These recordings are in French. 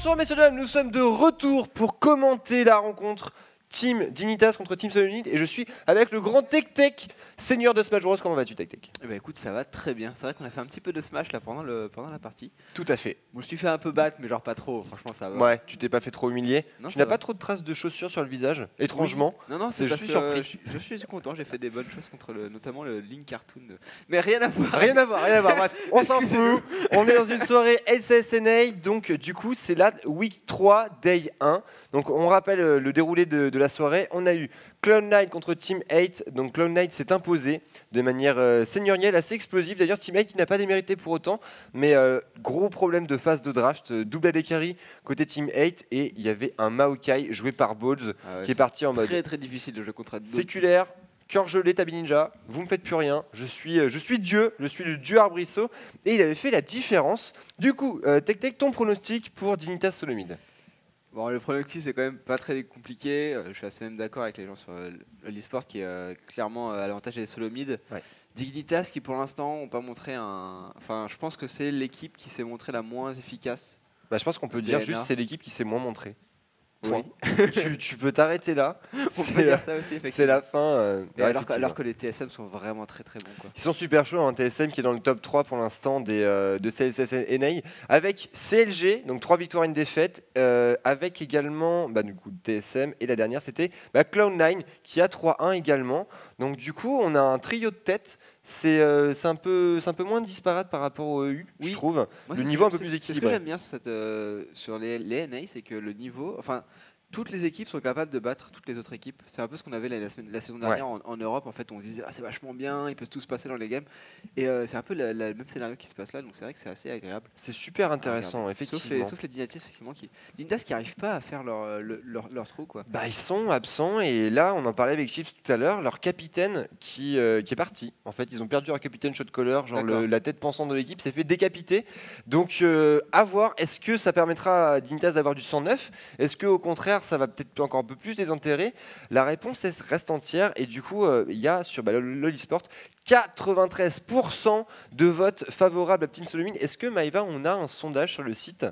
Bonsoir messieurs dames, nous sommes de retour pour commenter la rencontre Team Dignitas contre Team Solomid et je suis avec le grand Tech, seigneur de Smash Bros. Comment vas-tu Tech? Eh ben écoute, ça va très bien. C'est vrai qu'on a fait un petit peu de Smash là pendant la partie. Tout à fait. Je me suis fait un peu battre, mais genre pas trop. Franchement, ça va. Ouais, tu t'es pas fait trop humilier. Non, Tu ça n'as va. pas trop de traces de chaussures sur le visage, étrangement. Oui. Non, c'est je parce suis que surpris. je suis content. J'ai fait des bonnes choses contre notamment le Link Cartoon. Mais rien à voir. Rien à voir, rien à voir. Bref, on s'en fout. On est dans une soirée SSNA, donc du coup c'est la Week 3, Day 1. Donc on rappelle le déroulé de la soirée. On a eu Cloud9 contre Team 8. Donc Cloud9 s'est imposé de manière seigneurielle, assez explosive. D'ailleurs Team 8 qui n'a pas démérité pour autant, mais gros problème de phase de draft, double AD carry côté Team 8 et il y avait un Maokai joué par Balls qui est parti en mode très difficile de jouer contre d'autres. séculaire. Cœur gelé, Tabi Ninja, vous me faites plus rien, je suis Dieu, je suis le Dieu Arbrisseau, et il avait fait la différence. Du coup, Tech, ton pronostic pour Dignitas Solomid? Bon, le pronostic c'est quand même pas très compliqué. Je suis assez même d'accord avec les gens sur l'e-sport qui est clairement à l'avantage des Solomid. Ouais. Dignitas qui pour l'instant n'ont pas montré un. Enfin, je pense que c'est l'équipe qui s'est montrée la moins efficace. Bah, je pense qu'on peut dire DNA. juste c'est l'équipe qui s'est moins montrée. Oui. tu peux t'arrêter là. C'est la fin. Alors que les TSM sont vraiment très bons. Quoi. Ils sont super chauds. Hein, TSM qui est dans le top 3 pour l'instant de CSSNA. Avec CLG, donc 3 victoires et une défaite. Avec également du coup, TSM. Et la dernière, c'était Cloud9 qui a 3-1 également. Donc du coup, on a un trio de tête. C'est un peu moins disparate par rapport au EU, je trouve. Moi, le niveau un peu plus équilibré. Ce que j'aime bien sur les NA, c'est que le niveau, enfin, toutes les équipes sont capables de battre toutes les autres équipes. C'est un peu ce qu'on avait la saison dernière en Europe. En fait, on se disait c'est vachement bien, il peut tout se passer dans les games. Et c'est un peu le même scénario qui se passe là, donc c'est vrai que c'est assez agréable. C'est super intéressant, effectivement. Sauf les Dignitas, effectivement, qui n'arrivent pas à faire leur trou, quoi. Bah, ils sont absents et là, on en parlait avec Chips tout à l'heure, leur capitaine qui est parti. En fait, ils ont perdu leur capitaine shot caller, genre la tête pensante de l'équipe s'est fait décapiter. Donc, à voir, est-ce que ça permettra à Dignitas d'avoir du 109? Est-ce qu'au contraire, ça va peut-être encore un peu plus désenterrer? La réponse reste entière et du coup, il y a sur l'e-sport 93% de votes favorables à Team Solomid. Est-ce que Maëva, on a un sondage sur le site?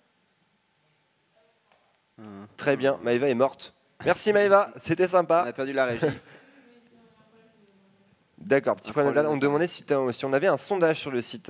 Très bien, Maëva est morte. Merci Maëva, c'était sympa. On a perdu la régie. D'accord, petit problème d'internet. On me demandait si on avait un sondage sur le site.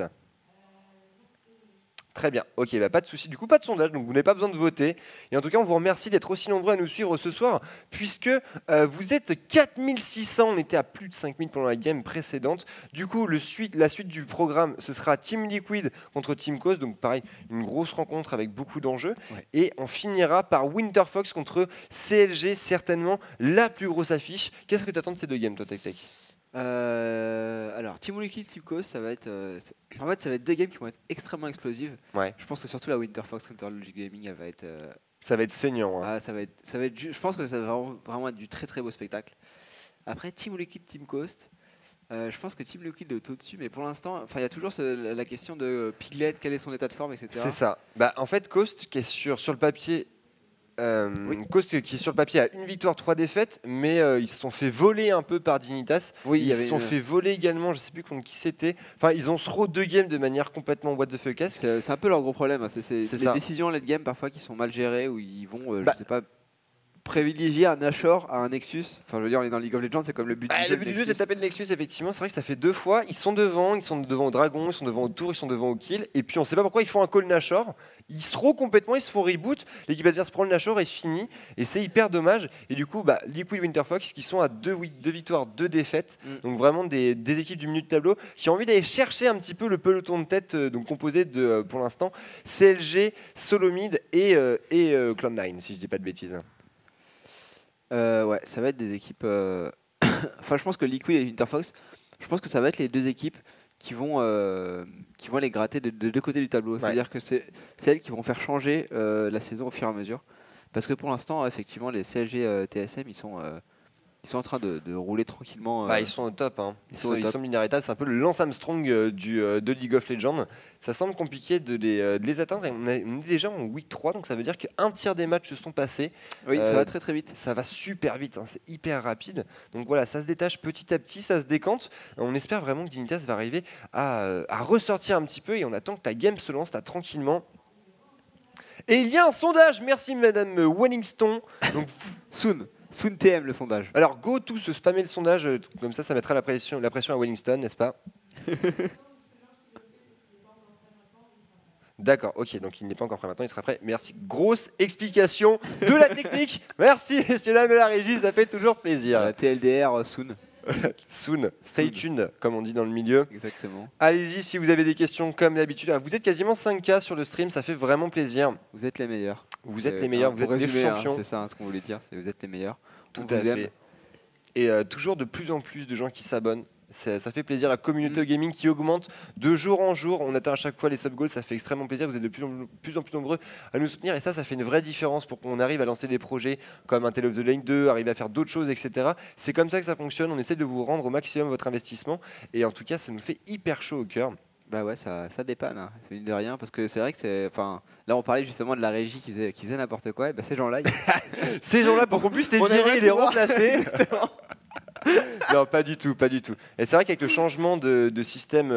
Très bien, ok, pas de souci. Du coup, pas de sondage, donc vous n'avez pas besoin de voter. Et en tout cas, on vous remercie d'être aussi nombreux à nous suivre ce soir, puisque vous êtes 4600, on était à plus de 5000 pendant la game précédente. Du coup, la suite du programme, ce sera Team Liquid contre Team Coast, donc pareil, une grosse rencontre avec beaucoup d'enjeux. Ouais. Et on finira par Winterfox contre CLG, certainement la plus grosse affiche. Qu'est-ce que tu attends de ces deux games, toi, Tech? Alors, Team Liquid, Team Coast, ça va être deux games qui vont être extrêmement explosives. Ouais. Je pense que surtout la Winterfox contre Logic Gaming, elle va être. Ça va être saignant. Hein. Ça va être. Je pense que ça va vraiment être du très beau spectacle. Après, Team Liquid, Team Coast. Je pense que Team Liquid est au-dessus, mais pour l'instant, il y a toujours la question de Piglet, quel est son état de forme, etc. C'est ça. En fait, Coast qui est sur le papier. Coast qui est sur le papier a une victoire, 3 défaites, mais ils se sont fait voler un peu par Dignitas. Ils se sont fait voler également, je sais plus contre qui c'était. Enfin, ils ont throw 2 games de manière complètement what the fuck. C'est un peu leur gros problème. Hein. C'est les décisions late game parfois qui sont mal gérées, où ils vont, je sais pas, privilégier un Nashor à un Nexus. Enfin, je veux dire, on est dans League of Legends, c'est comme le but du jeu. Le but du jeu, c'est de taper le Nexus, effectivement. C'est vrai que ça fait 2 fois. Ils sont devant au dragon, ils sont devant au tour, ils sont devant au kill. Et puis, on sait pas pourquoi ils font un call Nashor. Ils se complètement, ils se font reboot. L'équipe adverse prend le Nashor et finit. Et c'est hyper dommage. Et du coup, Liquid Winterfox qui sont à 2 victoires, 2 défaites. Donc, vraiment des équipes du milieu de tableau qui ont envie d'aller chercher un petit peu le peloton de tête, donc composé de, pour l'instant, CLG, Solomid et Cloud9, si je dis pas de bêtises. Ouais, ça va être des équipes. Enfin, je pense que Liquid et Winterfox, je pense que ça va être les deux équipes qui vont les gratter de deux côtés du tableau. Ouais. C'est-à-dire que c'est elles qui vont faire changer la saison au fur et à mesure. Parce que pour l'instant, effectivement, les CLG TSM, ils sont en train de rouler tranquillement. Ils sont au top. Hein. Ils sont inarrêtables. C'est un peu le Lance Armstrong de League of Legends. Ça semble compliqué de les atteindre. Et on est déjà en week 3, donc ça veut dire qu'un tiers des matchs se sont passés. Oui, ça va très vite. Ça va super vite, hein. C'est hyper rapide. Donc voilà, ça se détache petit à petit, ça se décante. On espère vraiment que Dignitas va arriver à ressortir un petit peu et on attend que ta game se lance là tranquillement. Et il y a un sondage, merci Madame Wellingston. Donc, Soon TM le sondage. alors go tous spammer le sondage, comme ça mettra la pression à Wellingston, n'est-ce pas? D'accord, ok, donc il n'est pas encore prêt maintenant, il sera prêt. Merci, grosse explication de la technique. Merci, messieurs dames de la régie, ça fait toujours plaisir. TLDR, soon. Soon, stay tuned, comme on dit dans le milieu. Exactement. Allez-y si vous avez des questions comme d'habitude. Vous êtes quasiment 5K sur le stream, ça fait vraiment plaisir. Vous êtes les meilleurs. Vous êtes les meilleurs, vous êtes les champions. C'est ça ce qu'on voulait dire, c'est vous êtes les meilleurs. Tout à fait. Et toujours de plus en plus de gens qui s'abonnent. Ça fait plaisir, la communauté gaming qui augmente de jour en jour. On atteint à chaque fois les sub-goals, ça fait extrêmement plaisir. Vous êtes de plus en plus nombreux à nous soutenir et ça fait une vraie différence pour qu'on arrive à lancer des projets comme un Tale of the Lane 2, arriver à faire d'autres choses, etc. C'est comme ça que ça fonctionne. On essaie de vous rendre au maximum votre investissement et en tout cas, ça nous fait hyper chaud au cœur. Bah ouais, ça dépanne, hein, de rien, parce que c'est vrai que c'est. Enfin, là, on parlait justement de la régie qui faisait n'importe quoi, et bah ces gens-là. Ces gens-là, pour qu'on puisse les virer et les remplacer. Non, pas du tout, pas du tout. Et c'est vrai qu'avec le changement de système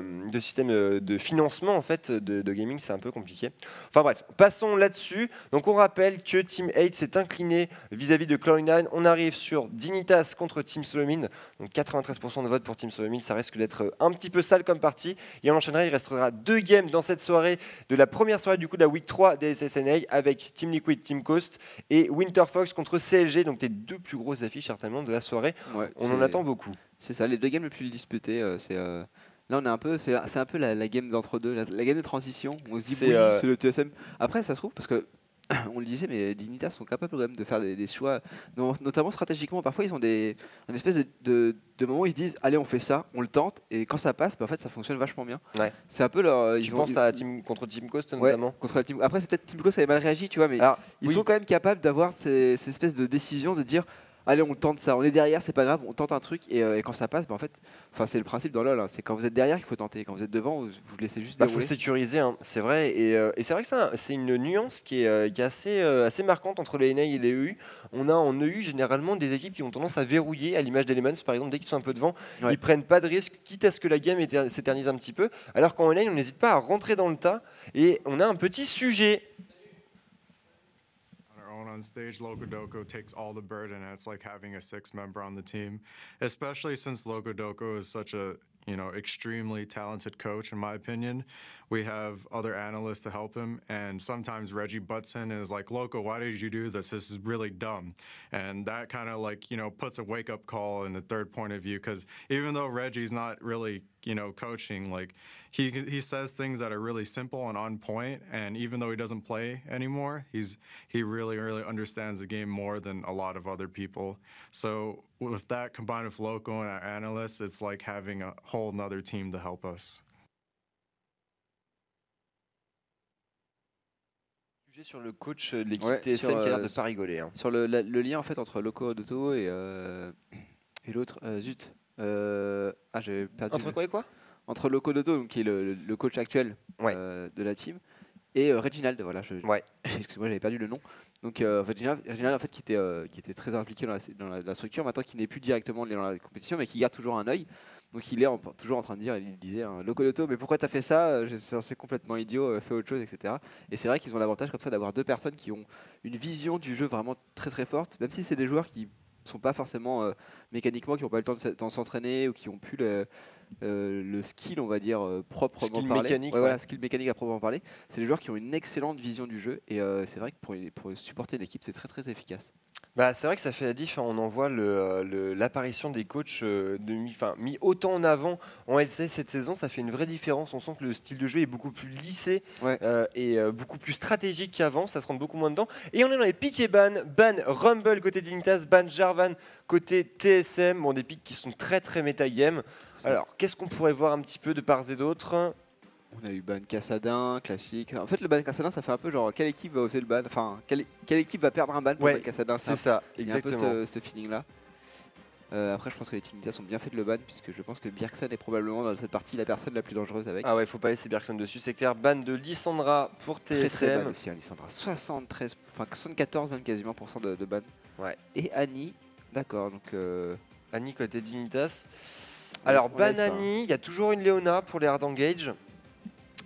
de financement en fait de gaming, c'est un peu compliqué. Enfin bref, passons là-dessus. Donc on rappelle que Team 8 s'est incliné vis-à-vis de Cloud9. On arrive sur Dignitas contre Team Solomine. Donc 93% de vote pour Team Solomine, ça risque d'être un petit peu sale comme partie. Et on enchaînera, il restera 2 games dans cette soirée de la première soirée du coup de la Week 3 des SSNA avec Team Liquid, Team Coast et Winter Fox contre CLG. Donc les 2 plus grosses affiches certainement de la soirée. Ouais, on en attend beaucoup. C'est ça, les 2 games les plus disputés. Là, on est un peu, c'est un peu la game d'entre-deux, la game de transition. On se dit, c'est le TSM. Après, ça se trouve, parce que on le disait, mais Dignitas sont capables quand même de faire des choix, notamment stratégiquement. Parfois, ils ont une espèce de moment où ils se disent, allez, on fait ça, on le tente, et quand ça passe, bah, en fait, ça fonctionne vachement bien. Ouais. C'est un peu leur. Tu penses à contre Team Coast notamment. Ouais, contre la team. Après, c'est peut-être Team Coast avait mal réagi, tu vois, mais alors, ils sont quand même capables d'avoir ces espèces de décisions, de dire. Allez, on tente ça, on est derrière, c'est pas grave, on tente un truc et quand ça passe, bah, en fait, c'est le principe dans LoL, hein, c'est quand vous êtes derrière qu'il faut tenter, quand vous êtes devant, vous laissez juste dérouler. Il faut sécuriser, hein, c'est vrai, et c'est vrai que c'est une nuance qui est assez marquante entre les NA et les EU. On a en EU généralement des équipes qui ont tendance à verrouiller, à l'image d'Elements par exemple, dès qu'ils sont un peu devant, ils prennent pas de risque, quitte à ce que la game s'éternise un petit peu, alors qu'en NA, on n'hésite pas à rentrer dans le tas et on a un petit sujet. On stage, Locodoco takes all the burden, and it's like having a 6-member on the team, especially since Locodoco is such a extremely talented coach, in my opinion. We have other analysts to help him, and sometimes Reggie butts in and is like, Loco, why did you do this? This is really dumb. And that kind of puts a wake-up call in the third point of view, because even though Reggie's not really coaching, like he says things that are really simple and on point, and even though he doesn't play anymore, he really understands the game more than a lot of other people. So with that combined with Loco and our analysts, it's like having a whole nother team to help us. Sur le coach de l'équipe TSM qui a l'air de pas rigoler. Hein. Sur le lien en fait entre Locodoco et l'autre, zut. J'avais perdu. Entre quoi et quoi? Entre Locodoco, qui est le coach actuel de la team, et Reginald, voilà. Excuse-moi, j'avais perdu le nom. Donc Reginald en fait qui était très impliqué dans la structure, maintenant qui n'est plus directement dans la compétition, mais qui garde toujours un œil. Donc il est toujours en train de dire, il disait, Locodoco, mais pourquoi t'as fait ça? C'est complètement idiot, fais autre chose, etc. Et c'est vrai qu'ils ont l'avantage comme ça d'avoir 2 personnes qui ont une vision du jeu vraiment très très forte, même si c'est des joueurs qui sont pas forcément mécaniquement, qui n'ont pas eu le temps de s'entraîner ou qui ont plus le skill, on va dire, proprement skill parler. Mécanique, voilà, skill mécanique à proprement parler. C'est des joueurs qui ont une excellente vision du jeu et c'est vrai que pour supporter l'équipe, c'est très très efficace. Bah, c'est vrai que ça fait la diff, hein. On en voit l'apparition des coachs mis autant en avant en LCS cette saison, ça fait une vraie différence. On sent que le style de jeu est beaucoup plus lissé et beaucoup plus stratégique qu'avant, ça se rentre beaucoup moins dedans. Et on est dans les pics et ban Rumble côté Dignitas, ban Jarvan côté TSM, des pics qui sont très très méta-game. Alors, qu'est-ce qu'on pourrait voir un petit peu de part et d'autre? On a eu ban Cassadin, classique. En fait, le ban Cassadin, ça fait un peu genre quelle équipe va oser le ban, enfin quelle équipe va perdre un ban pour ban Cassadin. C'est ça, exactement. Il y a un peu ce feeling-là. Après, je pense que les Dignitas ont bien fait de le ban, puisque je pense que Bjergsen est probablement dans cette partie la personne la plus dangereuse avec. Ah ouais, faut pas laisser Bjergsen dessus, c'est clair. Ban de Lissandra pour TSM. Très ban aussi, hein, Lissandra. 74 même quasiment de ban. Ouais. Et Annie, d'accord, donc Annie côté Dignitas. Alors ban Annie, il y a toujours une Leona pour les hard engage.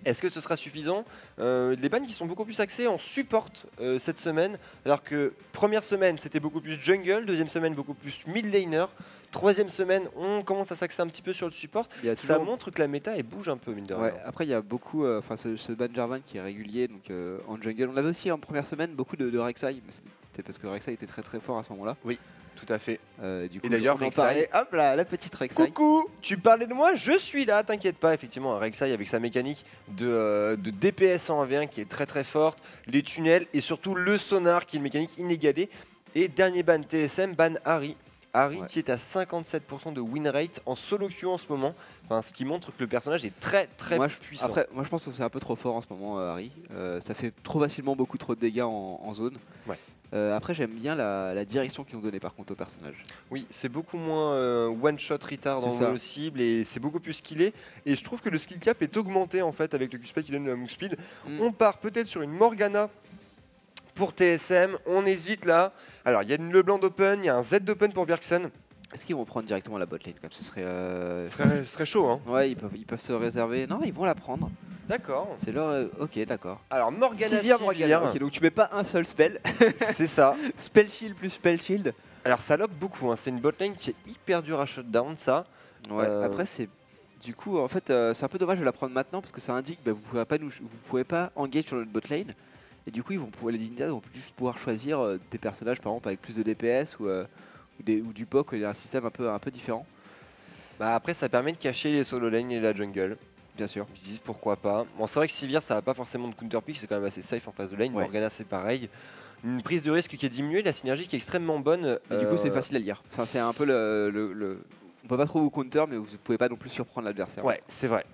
Est-ce que ce sera suffisant? Les bans qui sont beaucoup plus axés en support cette semaine, alors que première semaine c'était beaucoup plus jungle, deuxième semaine beaucoup plus mid laner, troisième semaine on commence à s'axer un petit peu sur le support. Ça montre que la méta elle bouge un peu mine de rien. Ouais, après il y a beaucoup, ce ban Jarvan qui est régulier donc, en jungle. On avait aussi en première semaine beaucoup de Rek'Sai, mais c'était parce que Rek'Sai était très très fort à ce moment-là. Oui. Tout à fait. Du coup, et d'ailleurs, Rek'Sai, hop là, la petite Rek'Sai. Coucou, tu parlais de moi, je suis là, t'inquiète pas. Effectivement, Rek'Sai avec sa mécanique de DPS en 1v1 qui est très très forte, les tunnels et surtout le sonar qui est une mécanique inégalée. Et dernier ban TSM, ban Ahri. Ahri qui est à 57% de win rate en solo queue en ce moment, enfin, ce qui montre que le personnage est très très puissant. Après, moi je pense que c'est un peu trop fort en ce moment, Ahri. Ça fait trop facilement beaucoup trop de dégâts en zone. Ouais. Après j'aime bien la direction qu'ils ont donnée par contre au personnage. Oui, c'est beaucoup moins one shot retard dans le cible et c'est beaucoup plus skillé. Et je trouve que le skill cap est augmenté en fait avec le Q-Spec qui donne move speed. On part peut-être sur une Morgana pour TSM, on hésite là. Alors il y a une LeBlanc d'open, il y a un Z d'open pour Bjergsen. Est-ce qu'ils vont prendre directement la botlane comme ce serait chaud hein. Ouais, ils peuvent se réserver. Non, ils vont la prendre. D'accord. C'est leur. Ok, d'accord. Alors Morgana, Morgana. Ok, donc tu mets pas un seul spell. C'est ça. Spell shield plus spell shield. Alors ça lock beaucoup, hein. C'est une botlane qui est hyper dure à shutdown ça. Ouais, après c'est. Du coup, en fait, c'est un peu dommage de la prendre maintenant parce que ça indique que vous pouvez pas engage sur notre botlane. Et du coup, les Dignitas vont juste pouvoir choisir des personnages par exemple avec plus de DPS ou du POC, il y a un système un peu différent. Bah après, ça permet de cacher les solo lane et la jungle. Bien sûr. Je dis pourquoi pas. Bon, c'est vrai que Sivir ça n'a pas forcément de counter pick, c'est quand même assez safe en face de lane. Ouais. Morgana c'est pareil. Une prise de risque qui est diminuée, la synergie qui est extrêmement bonne. Et du coup, c'est facile à lire. C'est un peu on peut pas trop vous counter, mais vous pouvez pas non plus surprendre l'adversaire. Ouais, c'est vrai.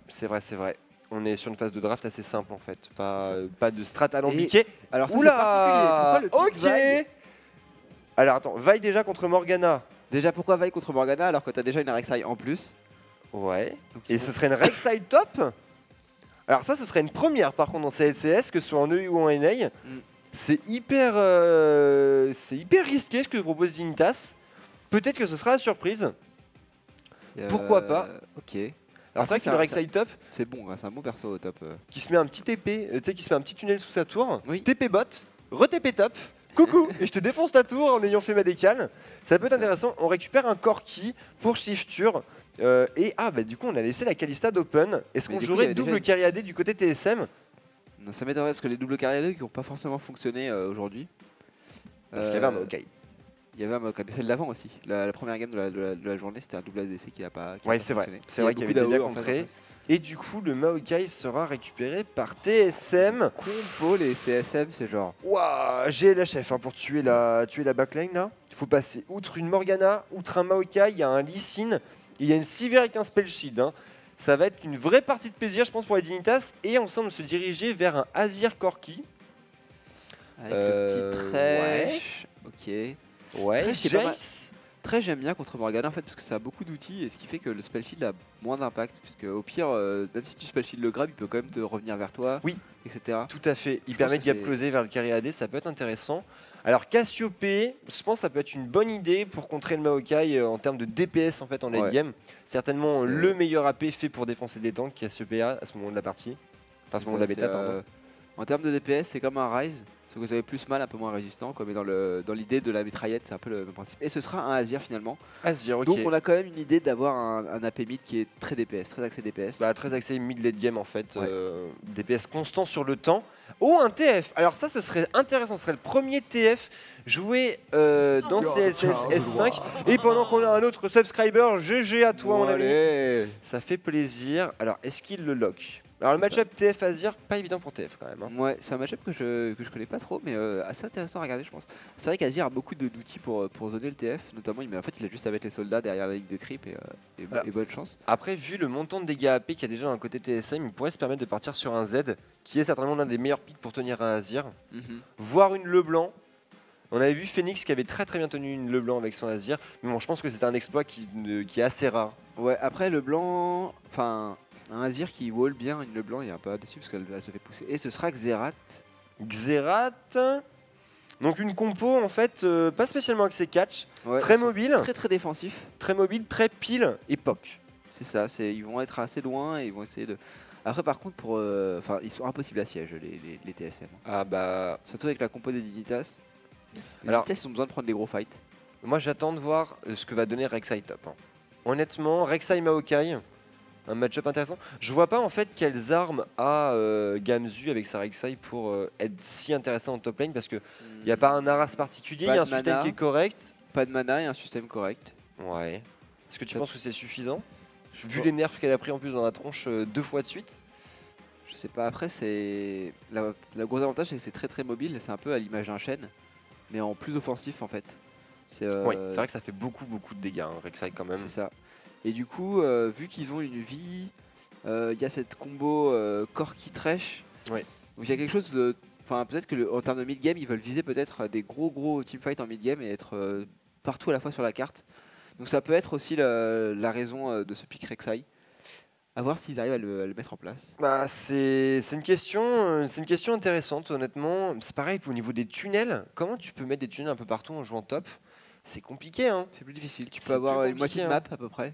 On est sur une phase de draft assez simple en fait. Pas de strat alambiqué. Alors ça, c'est particulier. Pourquoi le ok. Alors attends, Vi déjà contre Morgana. Déjà pourquoi Vi contre Morgana alors que t'as déjà une Rek'Sai en plus? Ouais. Et ce serait une Rek'Sai top. Alors ça, ce serait une première par contre dans CLCS, que ce soit en EU ou en NA. C'est hyper risqué ce que propose Dignitas. Peut-être que ce sera la surprise. Pourquoi pas. Ok. Alors c'est vrai que le Rek'Sai top, c'est bon, c'est un bon perso au top. Qui se met un petit TP, tu sais, qui se met un petit tunnel sous sa tour, oui. TP bot, re-TP top, coucou, et je te défonce ta tour en ayant fait ma décale. Ça peut être intéressant, on récupère un Corki pour Shiftur, et du coup on a laissé la Kalista d'open. Est-ce qu'on jouerait double carry AD du côté TSM? Non, ça m'étonnerait parce que les doubles carry AD qui n'ont pas forcément fonctionné aujourd'hui. Parce qu'il y avait un Maokai. Il y avait un Maokai, mais celle d'avant aussi. La première game de la journée, c'était un double ADC qui n'a pas fonctionné. C'est vrai qu'il avait été bien contré. Et du coup, le Maokai sera récupéré par TSM. Compo les CSM, c'est genre. Waouh, GLHF pour tuer la backline là. Il faut passer outre une Morgana, outre un Maokai, il y a un Lee Sin, il y a une Sivir avec un spell shield. Ça va être une vraie partie de plaisir, je pense, pour les Dignitas. Et on semble se diriger vers un Azir Corki. Avec le petit Thresh. Ok. Ouais, Très j'aime bien contre Morgana en fait parce que ça a beaucoup d'outils et ce qui fait que le spell shield a moins d'impact puisque au pire même si tu spell shield le grab il peut quand même te revenir vers toi, oui, etc. Tout à fait, il permet de gap-closer vers le carry AD, ça peut être intéressant. Alors Cassiope, je pense que ça peut être une bonne idée pour contrer le Maokai en termes de DPS en fait en late game. Certainement le meilleur AP fait pour défoncer des tanks Cassiope à ce moment de la partie, enfin à ce moment de la bêta pardon. En termes de DPS, c'est comme un Ryze, sauf que vous avez plus mal, un peu moins résistant, mais dans l'idée de la mitraillette, c'est un peu le même principe. Et ce sera un Azir finalement. Azir, ok. Donc on a quand même une idée d'avoir un AP mid qui est très DPS, très axé DPS. Très axé mid-late game en fait, DPS constant sur le temps. Oh, un TF. Alors ça, ce serait intéressant, ce serait le premier TF joué dans CLCS S5. Et pendant qu'on a un autre subscriber, GG à toi mon ami. Ça fait plaisir. Alors, est-ce qu'il le lock? Alors le match-up TF Azir, pas évident pour TF quand même. Ouais, c'est un match-up que je connais pas trop, mais assez intéressant à regarder je pense. C'est vrai qu'Azir a beaucoup d'outils pour zoner le TF, notamment il a juste à mettre les soldats derrière la ligne de creep et bonne chance. Après, vu le montant de dégâts AP qu'il y a déjà dans le côté TSM, il pourrait se permettre de partir sur un Z, qui est certainement l'un des meilleurs picks pour tenir un Azir. Voire une LeBlanc. On avait vu Phoenix qui avait très bien tenu une LeBlanc avec son Azir, mais bon, je pense que c'est un exploit qui est assez rare. Ouais, après LeBlanc, enfin... Un Azir qui wall bien une LeBlanc, il y a un peu dessus parce qu'elle se fait pousser. Et ce sera Xerath. Donc une compo en fait pas spécialement axée catch, très mobile. Très défensif. Très mobile, très pile et POC. C'est ça, ils vont être assez loin et ils vont essayer de... Après par contre, ils sont impossibles à siège les TSM. Ah bah... Surtout avec la compo des Dignitas. Alors, Dignitas ils ont besoin de prendre des gros fights. Moi j'attends de voir ce que va donner Rek'Sai top. Hein. Honnêtement, Rek'Sai Maokai, un match-up intéressant. Je vois pas en fait quelles armes a Gamzu avec sa Rek'Sai pour être si intéressant en top lane parce qu'il n'y a pas un Aras particulier, il y a un système qui est correct. Pas de mana et un système correct. Ouais. Est-ce que tu penses que c'est suffisant? Vu les nerfs qu'elle a pris en plus dans la tronche 2 fois de suite. Je sais pas, après c'est... La gros avantage c'est que c'est très mobile, c'est un peu à l'image d'un chêne, mais en plus offensif en fait. Oui, c'est vrai que ça fait beaucoup de dégâts, hein, Rek'Sai quand même. C'est ça. Et du coup, vu qu'ils ont une vie, il y a cette combo Corki Thresh. Ouais. Donc il y a quelque chose de... Enfin peut-être que en termes de mid-game, ils veulent viser peut-être des gros teamfights en mid-game et être partout à la fois sur la carte. Donc ça peut être aussi la raison de ce pick Rek'Sai. À voir s'ils arrivent à le mettre en place. Bah, c'est une question intéressante honnêtement. C'est pareil au niveau des tunnels. Comment tu peux mettre des tunnels un peu partout en jouant top? C'est compliqué hein. C'est plus difficile. Tu peux avoir une moitié de hein. map à peu près.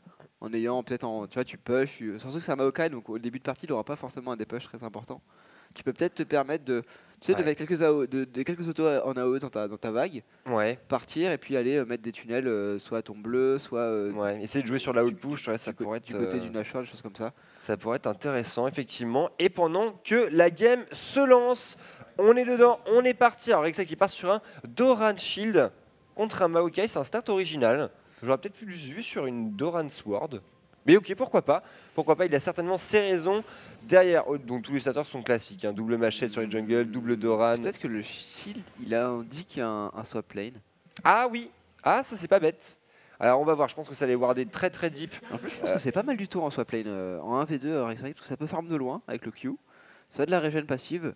En ayant peut-être tu vois, tu push. Surtout que c'est un Maokai, donc au début de partie, il n'aura pas forcément un dépush très important. Qui peut peut-être te permettre de mettre quelques autos en AOE dans ta vague, partir et puis aller mettre des tunnels soit à ton bleu, soit essayer de jouer sur la outpush, ça pourrait être du côté du Nashor, des choses comme ça. Ça pourrait être intéressant effectivement. Et pendant que la game se lance, on est dedans, on est parti. Alors Rek'Sai qui part sur un Doran Shield contre un Maokai, c'est un start original. J'aurais peut-être plus vu sur une Doran Sword. Mais ok, pourquoi pas. Pourquoi pas, il a certainement ses raisons derrière. Donc tous les starters sont classiques, hein. Double machette sur les jungles, double Doran. Peut-être que le shield, il indique un swap lane. Ah oui, ça c'est pas bête. Alors on va voir, je pense que ça allait warder très deep. En plus je pense que c'est pas mal du tout en swap lane, en 1v2 Rek'Sai, parce que ça peut farm de loin avec le Q. Ça a de la régène passive.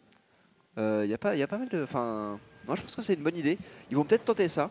Y a pas mal de... Enfin, non, je pense que c'est une bonne idée. Ils vont peut-être tenter ça.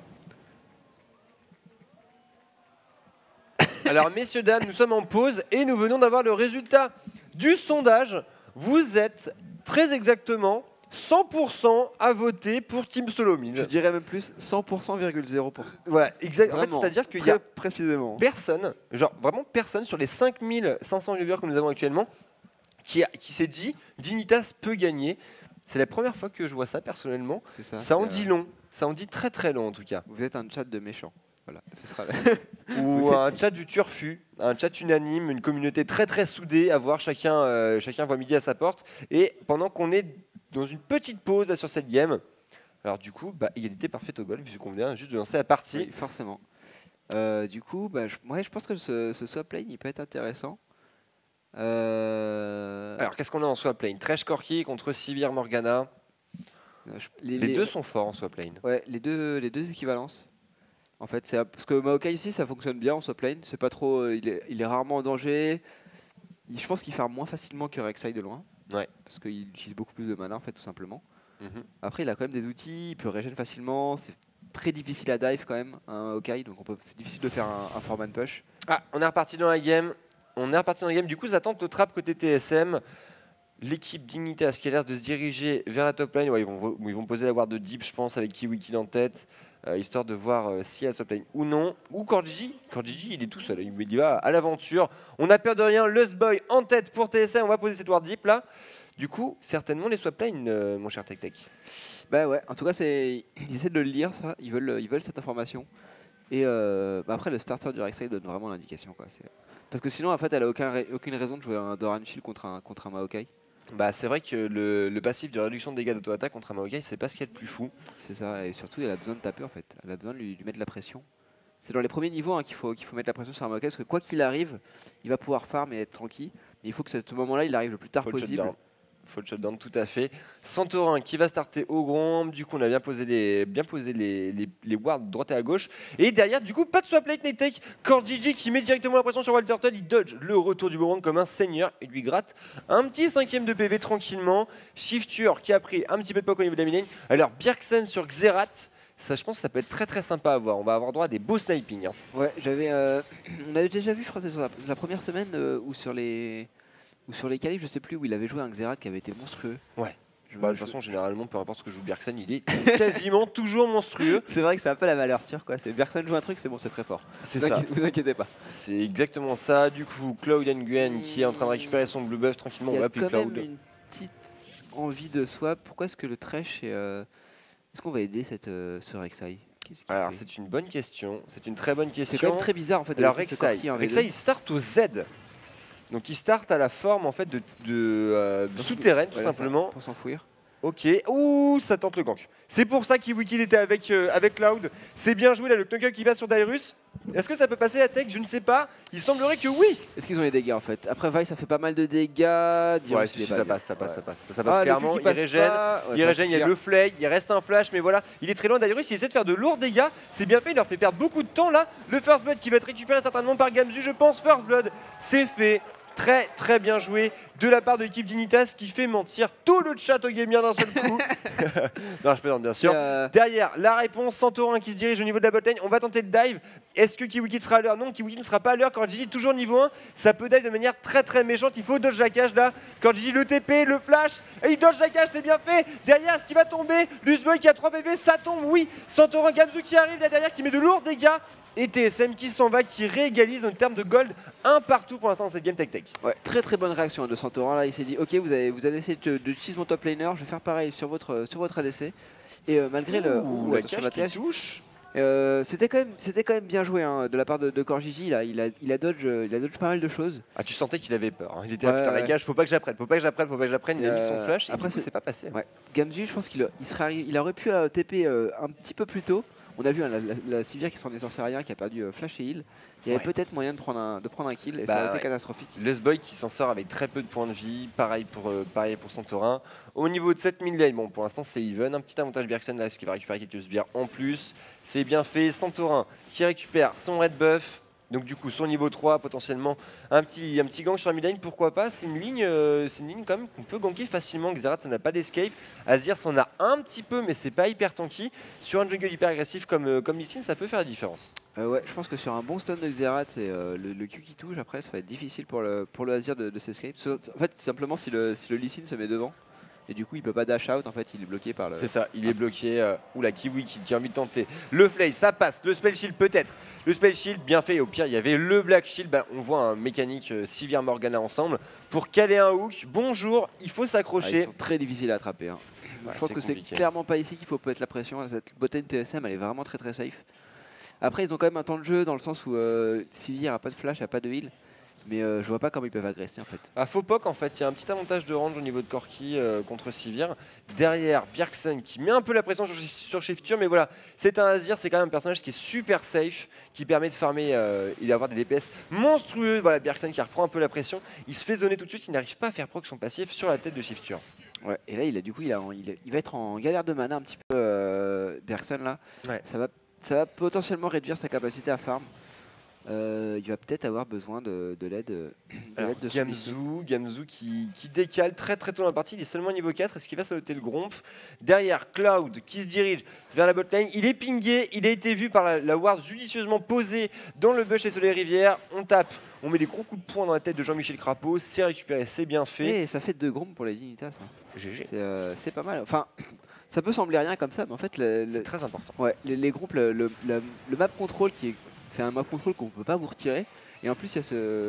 Alors messieurs, dames, nous sommes en pause et nous venons d'avoir le résultat du sondage. Vous êtes très exactement 100% à voter pour Team Solomid. Je dirais même plus 100,0%. Voilà, exactement. En fait, c'est-à-dire qu'il y a précisément personne, genre vraiment personne sur les 5500 viewers que nous avons actuellement qui s'est dit Dignitas peut gagner. C'est la première fois que je vois ça personnellement. Ça en dit long. Ça en dit très long en tout cas. Vous êtes un chat de méchants. Voilà, ce sera ou un chat du turfu, un chat unanime, une communauté très soudée, à voir chacun voit midi à sa porte. Et pendant qu'on est dans une petite pause là, sur cette game, alors du coup, égalité parfaite au goal, vu qu'on vient juste de lancer la partie. Oui, forcément. Du coup, je pense que ce swap lane, il peut être intéressant. Alors qu'est-ce qu'on a en swap lane? Thresh Corki contre Sivir Morgana. Les deux sont forts en swap lane. Ouais, les deux équivalences. En fait, parce que Maokai aussi, ça fonctionne bien en swap lane. C'est pas trop, il est rarement en danger. Je pense qu'il farm moins facilement que Rek'Sai de loin. Ouais. Parce qu'il utilise beaucoup plus de mana en fait, tout simplement. Après, il a quand même des outils, il peut régénérer facilement. C'est très difficile à dive quand même, un Maokai, donc c'est difficile de faire un foreman push. On est reparti dans la game. Du coup, ça tente le trap côté TSM. L'équipe Dignité a ce qui a l'air de se diriger vers la top lane. Ouais, ils vont poser la ward de deep, je pense, avec Kiwiki en tête, histoire de voir s'il y a la top lane ou non. Ou Corgigi. Corgigi, il est tout seul. Il va à l'aventure. On n'a peur de rien. Lustboy en tête pour TSM. On va poser cette ward deep là. Du coup, certainement les swap lane, mon cher TechTech. Bah ouais, en tout cas, ils essaient de le lire, ça. Ils veulent cette information. Et après, le starter du Rek'Sai donne vraiment l'indication, quoi. Parce que sinon, en fait, elle a aucune raison de jouer un Doran Shield contre un Maokai. C'est vrai que le passif de réduction de dégâts d'auto-attaque contre un Maokai, c'est pas ce qu'il y a de plus fou. C'est ça, et surtout, elle a besoin de taper, en fait. Elle a besoin de lui mettre de la pression. C'est dans les premiers niveaux qu'il faut mettre la pression sur un Maokai, parce que quoi qu'il arrive, il va pouvoir farm et être tranquille. Mais il faut que ce moment-là, il arrive le plus tard possible. Faut le shutdown, tout à fait. Santorin qui va starter au grand. Du coup, on a bien posé les wards droite et à gauche. Et derrière, du coup, pas de swap late Nate. Corgigi qui met directement la pression sur Walter Todd. Il dodge le retour du boomerang comme un seigneur et lui gratte un petit 5ème de PV tranquillement. Shiftur qui a pris un petit peu de poke au niveau de la mid lane. Alors, Bjergsen sur Xerath. Ça, je pense que ça peut être très sympa à voir. On va avoir droit à des beaux sniping. Ouais, on avait déjà vu, je crois, c'est sur la première semaine ou sur les qualifs, je sais plus, où il avait joué un Xerath qui avait été monstrueux. Ouais. De toute façon, généralement, peu importe ce que joue Bjergsen, il est quasiment toujours monstrueux. C'est vrai que c'est un peu la valeur sûre, quoi. C'est Bjergsen joue un truc, c'est bon, c'est très fort. C'est ça. Vous inquiétez pas. C'est exactement ça. Du coup, Cloud Nguyen qui est en train de récupérer son blue buff tranquillement. Il y On va a appeler quand Cloud. même une petite envie de swap. Pourquoi est-ce que le Thresh est-ce qu'on va aider ce Rek'Sai? Alors, c'est une bonne question. C'est une très bonne question. C'est quand même très bizarre en fait. Alors, Rek'Sai, il start au Z. Donc, il start à la forme en fait de souterraine, tout simplement. Pour s'enfouir. Ok, ouh, ça tente le gank. C'est pour ça qu'Iwikil était avec Cloud. C'est bien joué là, le knuckle qui va sur Dairus. Est-ce que ça peut passer à tech? Je ne sais pas. Il semblerait que oui. Est-ce qu'ils ont les dégâts en fait? Après Vi, ça fait pas mal de dégâts. Ouais, si, ça passe clairement. Il régène, il y a le flay, il reste un flash, mais voilà, il est très loin. Dairus, il essaie de faire de lourds dégâts. C'est bien fait, il leur fait perdre beaucoup de temps là. Le First Blood qui va être récupéré certainement par Gamzu, je pense. First Blood, c'est fait. Très très bien joué de la part de l'équipe d'Initas qui fait mentir tout le chat au gamien d'un seul coup. Non, je plaisante bien sûr. Derrière, la réponse, Santorin qui se dirige au niveau de la botlane. On va tenter de dive. Est-ce que KiWiKid sera à l'heure? Non, KiWiKid ne sera pas à l'heure. Quand Gigi toujours niveau 1, ça peut dive de manière très très méchante. Il faut dodge la cage là. Quand Gigi le TP, le flash, et il dodge la cage, c'est bien fait. Derrière, ce qui va tomber, Lusboy qui a 3 PV, ça tombe, oui. Santorin, Gamzu qui arrive là derrière, qui met de lourds dégâts. Et TSM qui s'en va, qui réégalise en termes de gold un partout pour l'instant dans cette game tech. Ouais, très très bonne réaction de Santorin là. Il s'est dit ok, vous avez essayé de cheese mon top laner, je vais faire pareil sur votre ADC. Et malgré la cage qui touche. C'était quand même bien joué hein, de la part de Corgigi. Il a dodge pas mal de choses. Ah, tu sentais qu'il avait peur. Hein. Il était là, putain, la cage, faut pas que j'apprenne. Il a mis son flash. Après, c'est pas passé. Ouais. Gamzu, je pense il aurait pu TP un petit peu plus tôt. On a vu hein, la Sivir qui s'en est sorti rien, qui a perdu flash et heal. Il y avait peut-être moyen de prendre un kill et ça aurait été catastrophique. Lusboy qui s'en sort avec très peu de points de vie, pareil pour Santorin. Au niveau de cette mid lane, bon pour l'instant c'est even, un petit avantage Bjergsen là, parce qu'il va récupérer quelques sbires en plus. C'est bien fait, Santorin qui récupère son red buff. Donc du coup son niveau 3 potentiellement un petit gank sur la mid lane, pourquoi pas. C'est une ligne quand même qu'on peut ganker facilement. Xerath ça n'a pas d'escape, Azir s'en a un petit peu mais c'est pas hyper tanky. Sur un jungle hyper agressif comme Lee Sin, ça peut faire la différence. Ouais, je pense que sur un bon stun de Xerath c'est le Q qui touche, après ça va être difficile pour le Azir de s'escape. En fait simplement si le Lee Sin se met devant. Et du coup il peut pas dash out, en fait il est bloqué par le... C'est ça, il est bloqué. Oula, KiWiKid qui a envie de tenter. Le Flay, ça passe. Le Spell Shield peut-être. Le Spell Shield, bien fait. Au pire, il y avait le Black Shield. Bah, on voit un mécanique Sivir Morgana ensemble. Pour caler un hook, bonjour, il faut s'accrocher. Ils sont très difficiles à attraper. Hein. Je pense que c'est clairement pas ici qu'il faut mettre la pression. Cette botlane TSM, elle est vraiment très très safe. Après, ils ont quand même un temps de jeu dans le sens où Sivir a pas de flash, a pas de heal. Mais je vois pas comment ils peuvent agresser en fait. À Fopok en fait, il y a un petit avantage de range au niveau de Corki contre Sivir. Derrière, Bjergsen qui met un peu la pression sur Shifture, mais voilà, c'est un Azir, c'est quand même un personnage qui est super safe, qui permet de farmer et d'avoir des DPS monstrueux. Voilà, Bjergsen qui reprend un peu la pression, il se fait zoner tout de suite, il n'arrive pas à faire proc son passif sur la tête de Shifture. Ouais, et là il va être en galère de mana un petit peu, Bjergsen là. Ouais. Ça va potentiellement réduire sa capacité à farm. Il va peut-être avoir besoin de l'aide de Gamzu qui décale très très tôt dans la partie, il est seulement niveau 4, est-ce qu'il va sauter le gromp? Derrière Cloud qui se dirige vers la botlane, il est pingé, il a été vu par la ward judicieusement posée dans le bush et Soleil Rivière, on tape, on met des gros coups de poing dans la tête de Jean-Michel Crapaud, c'est récupéré, c'est bien fait. Et ça fait 2 gromps pour les Dignitas. Hein. GG. C'est pas mal, enfin ça peut sembler rien comme ça, mais en fait c'est très important. Ouais, les groupes, le map control c'est un map control qu'on peut pas vous retirer. Et en plus, il y a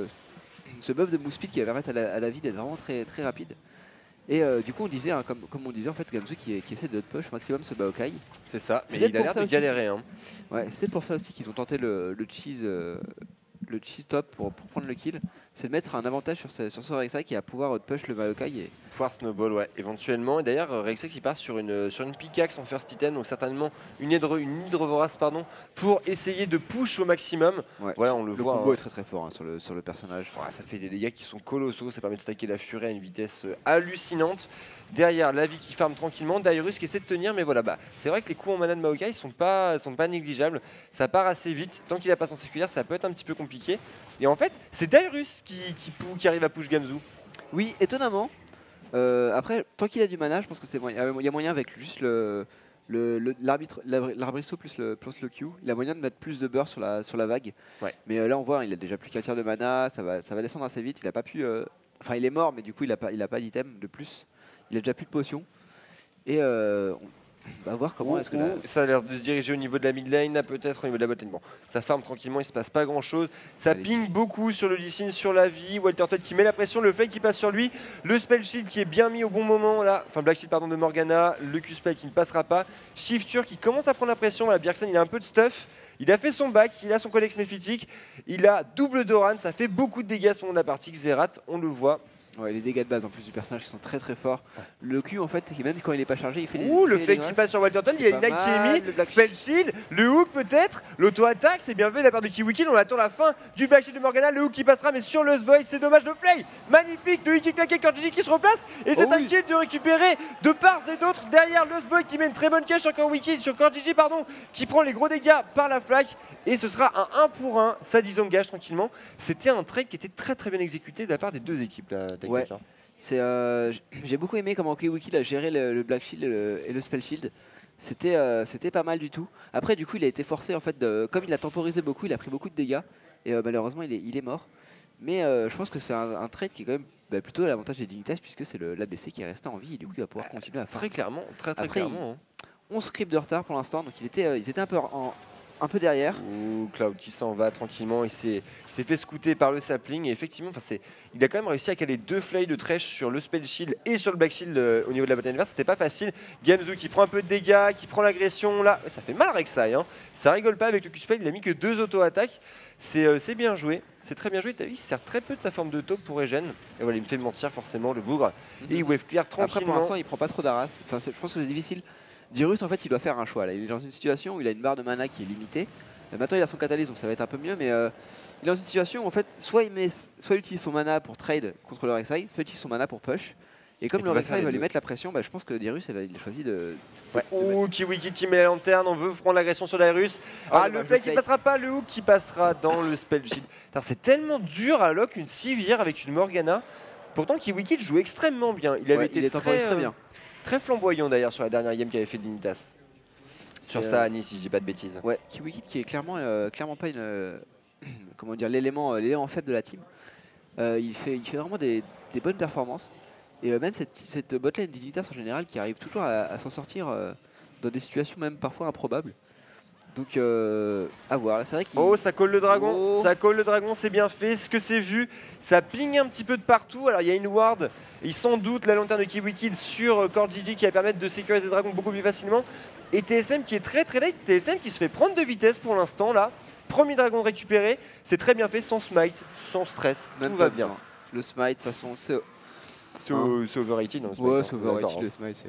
ce buff de move speed qui va permettre à la vie d'être vraiment très, très rapide. Et du coup, on disait, hein, comme on disait, en fait, Gamzu qui essaie de push maximum ce Maokai. C'est ça, mais il a l'air de galérer. Hein. Ouais, c'est pour ça aussi qu'ils ont tenté le cheese top pour prendre le kill. C'est de mettre un avantage sur ce Rek'Sai qui va pouvoir push le Maokai et pouvoir snowball, ouais, éventuellement. Et d'ailleurs, Rek'Sai qui part sur une pickaxe en first item, donc certainement une hydre vorace, pardon, pour essayer de push au maximum. Ouais. Voilà, on le voit. Le combo est très très fort hein, sur le personnage. Ouais, ça fait des dégâts qui sont colossaux, ça permet de stacker la furie à une vitesse hallucinante. Derrière, la vie qui farme tranquillement, Dairus qui essaie de tenir, mais voilà, c'est vrai que les coups en mana de Maokai sont pas négligeables. Ça part assez vite, tant qu'il n'a pas son séculaire, ça peut être un petit peu compliqué. Et en fait, c'est Dairus qui arrive à push Gamzu. Oui, étonnamment. Après, tant qu'il a du mana, je pense que c'est moyen. Il y a moyen avec juste l'arbrisseau plus le Q. Il a moyen de mettre plus de beurre sur la vague. Ouais. Mais là, on voit, il a déjà plus qu'un tiers de mana. Ça va descendre assez vite. Il a pas pu. Enfin, il est mort, mais du coup, il a pas d'item de plus. Il a déjà plus de potions. Et on va voir comment est-ce que ça a l'air de se diriger au niveau de la mid lane, là peut-être au niveau de la bot lane. Bon, ça farm tranquillement, il se passe pas grand chose. Ça ping beaucoup sur le Lee Sin, sur la vie. Walter Todd qui met la pression, le fake qui passe sur lui, le spell shield qui est bien mis au bon moment là, enfin Black Shield pardon de Morgana, le Q-spell qui ne passera pas. Shifter qui commence à prendre la pression, voilà, Bjergsen il a un peu de stuff. Il a fait son back, il a son codex méphitique, il a double Doran, ça fait beaucoup de dégâts à ce moment de la partie. Xerath, on le voit. Ouais, les dégâts de base en plus du personnage sont très très forts. Le Q en fait, même quand il est pas chargé, il fait des. Le fake qui passe sur Walter Todd, il y a une Ignite qui est mis, Spell Shield, le hook peut-être, l'auto-attaque, c'est bien fait de la part de Kiwikid, on attend la fin du Black Shield de Morgana, le hook qui passera mais sur Lost Boy, c'est dommage de Flay. Magnifique, de Iki claqué, KorGG qui se replace, et c'est un kill de récupérer de part et d'autre derrière Lost Boy qui met une très bonne cache sur KorGG pardon, qui prend les gros dégâts par la flaque, et ce sera un 1 pour 1, ça disengage tranquillement. C'était un trade qui était très très bien exécuté de la part des deux équipes là, ouais. J'ai beaucoup aimé comment Kiwikid a géré le Black Shield et le Spell Shield. C'était pas mal du tout. Après du coup il a été forcé en fait, comme il a temporisé beaucoup, il a pris beaucoup de dégâts et malheureusement il est mort. Mais je pense que c'est un trade qui est quand même plutôt à l'avantage des Dignitas puisque c'est l'ADC qui est resté en vie et du coup il va pouvoir continuer à faire. Très clairement, très clairement. 11 creeps de retard pour l'instant, donc ils étaient un peu derrière. Cloud qui s'en va tranquillement, il s'est fait scouter par le sapling et effectivement il a quand même réussi à caler 2 flays de Thresh sur le spell shield et sur le black shield au niveau de la bataille inverse, c'était pas facile. Gamzu qui prend un peu de dégâts, qui prend l'agression là, ça fait mal Rek'Sai, hein. Ça rigole pas avec le Q-spell, il a mis que 2 auto-attaques, c'est bien joué, c'est très bien joué, t'as vu, il sert très peu de sa forme de taupe pour Regen, et voilà il me fait mentir forcément le bougre, et il wave clear tranquillement. Après pour l'instant il prend pas trop d'Aras, enfin, je pense que c'est difficile. Dyrus en fait il doit faire un choix là. Il est dans une situation où il a une barre de mana qui est limitée. Maintenant il a son catalyse donc ça va être un peu mieux mais il est dans une situation où en fait soit il utilise son mana pour trade contre le Rek'Sai, soit il utilise son mana pour push. Et comme le Rek'Sai va lui mettre la pression, je pense que Dyrus il a choisi de... Kiwikid qui met la lanterne, on veut prendre l'agression sur Dyrus. Le play qui passera pas, le hook qui passera dans le spell shield. C'est tellement dur à lock une Sivir avec une Morgana. Pourtant Kiwikid joue extrêmement bien. Il avait été très bien. Très flamboyant d'ailleurs sur la dernière game qu'avait fait Dignitas. Sur ça, Annie, si je dis pas de bêtises. Ouais, Kiwikid qui est clairement pas comment dire, l'élément faible de la team. Il fait vraiment des bonnes performances. Et même cette botlane Dignitas en général qui arrive toujours à s'en sortir dans des situations même parfois improbables. Donc à voir, c'est vrai qu'il... ça colle le dragon, ça colle le dragon, c'est bien fait, ce que c'est vu, ça ping un petit peu de partout, alors il y a une ward, et sans doute la lanterne de Kiwikid sur KorGG qui va permettre de sécuriser le dragon beaucoup plus facilement, et TSM qui est très très late, TSM qui se fait prendre de vitesse pour l'instant là, premier dragon récupéré, c'est très bien fait, sans smite, sans stress, même tout va bien. Le smite, de toute façon, c'est overrated dans le smite. Ouais, c'est overrated le smite,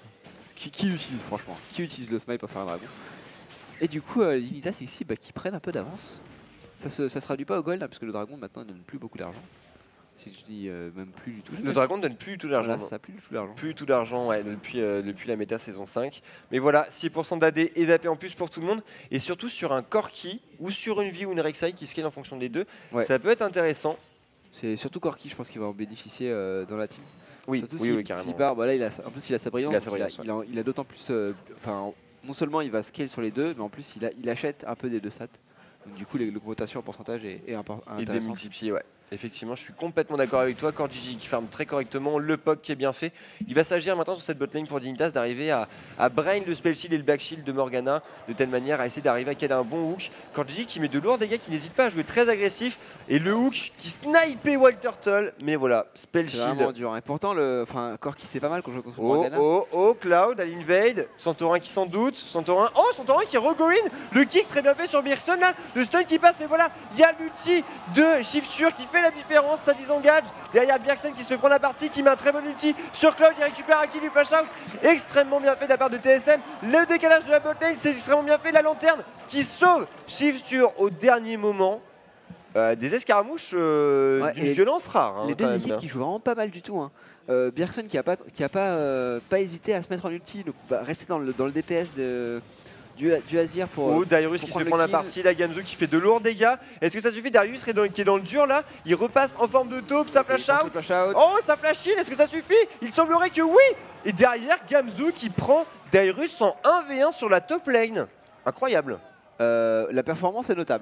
qui l'utilise franchement, qui utilise le smite pour faire un dragon? Et du coup, les Dignitas ici qui prennent un peu d'avance. Ça se traduit pas au gold, hein, parce que le dragon maintenant ne donne plus beaucoup d'argent. Si je dis même plus du tout. Le dragon ne donne plus du tout d'argent. Voilà, ça plus du tout d'argent. Plus du tout d'argent, ouais, depuis la méta saison 5. Mais voilà, 6% d'AD et d'AP en plus pour tout le monde. Et surtout sur un Corki ou sur une vie ou une Rek'Sai qui scale en fonction des deux. Ouais. Ça peut être intéressant. C'est surtout Corki, je pense qu'il va en bénéficier dans la team. Oui, oui, carrément. Part, en plus il a sa brillance. Il a d'autant plus... non seulement il va scale sur les deux, mais en plus il achète un peu des deux stats. Donc, du coup, l'augmentation en pourcentage est intéressante. Et démultiplié, ouais. Effectivement, je suis complètement d'accord avec toi. KorGG qui farme très correctement, le POC qui est bien fait. Il va s'agir maintenant sur cette botlane pour Dignitas d'arriver à brain le spell shield et le back shield de Morgana de telle manière à essayer d'arriver à caler un bon hook. KorGG qui met de lourds dégâts, qui n'hésite pas à jouer très agressif. Et le hook qui snipait Walter Toll. Mais voilà, spell shield. C'est vraiment dur. Et pourtant, Corki c'est pas mal quand je joue contre Morgana. Cloud à l'invade. Santorin qui s'en doute. Santorin qui regoin. Le kick très bien fait sur Bjergsen là. Le stun qui passe, mais voilà, il y a l'ulti de Shifter qui fait la différence, ça disengage. Derrière Bjergsen qui se fait prendre la partie, qui met un très bon ulti sur Cloud, il récupère Aki du flash out. Extrêmement bien fait de la part de TSM. Le décalage de la botlane, c'est extrêmement bien fait. La lanterne qui sauve Shifter au dernier moment. Des escaramouches d'une violence rare. Hein, les deux équipes qui jouent vraiment pas mal du tout. Hein. Bjergsen qui a pas hésité à se mettre en ulti, donc rester dans le DPS du Azir pour... Darius qui se fait prendre la partie, la Gamzu qui fait de lourds dégâts. Est-ce que ça suffit? Darius qui est dans le dur là, il repasse en forme de taupe, ça flash out. Ça flash in, est-ce que ça suffit? Il semblerait que oui. Et derrière, Gamzu qui prend Darius en 1v1 sur la top lane. Incroyable. La performance est notable.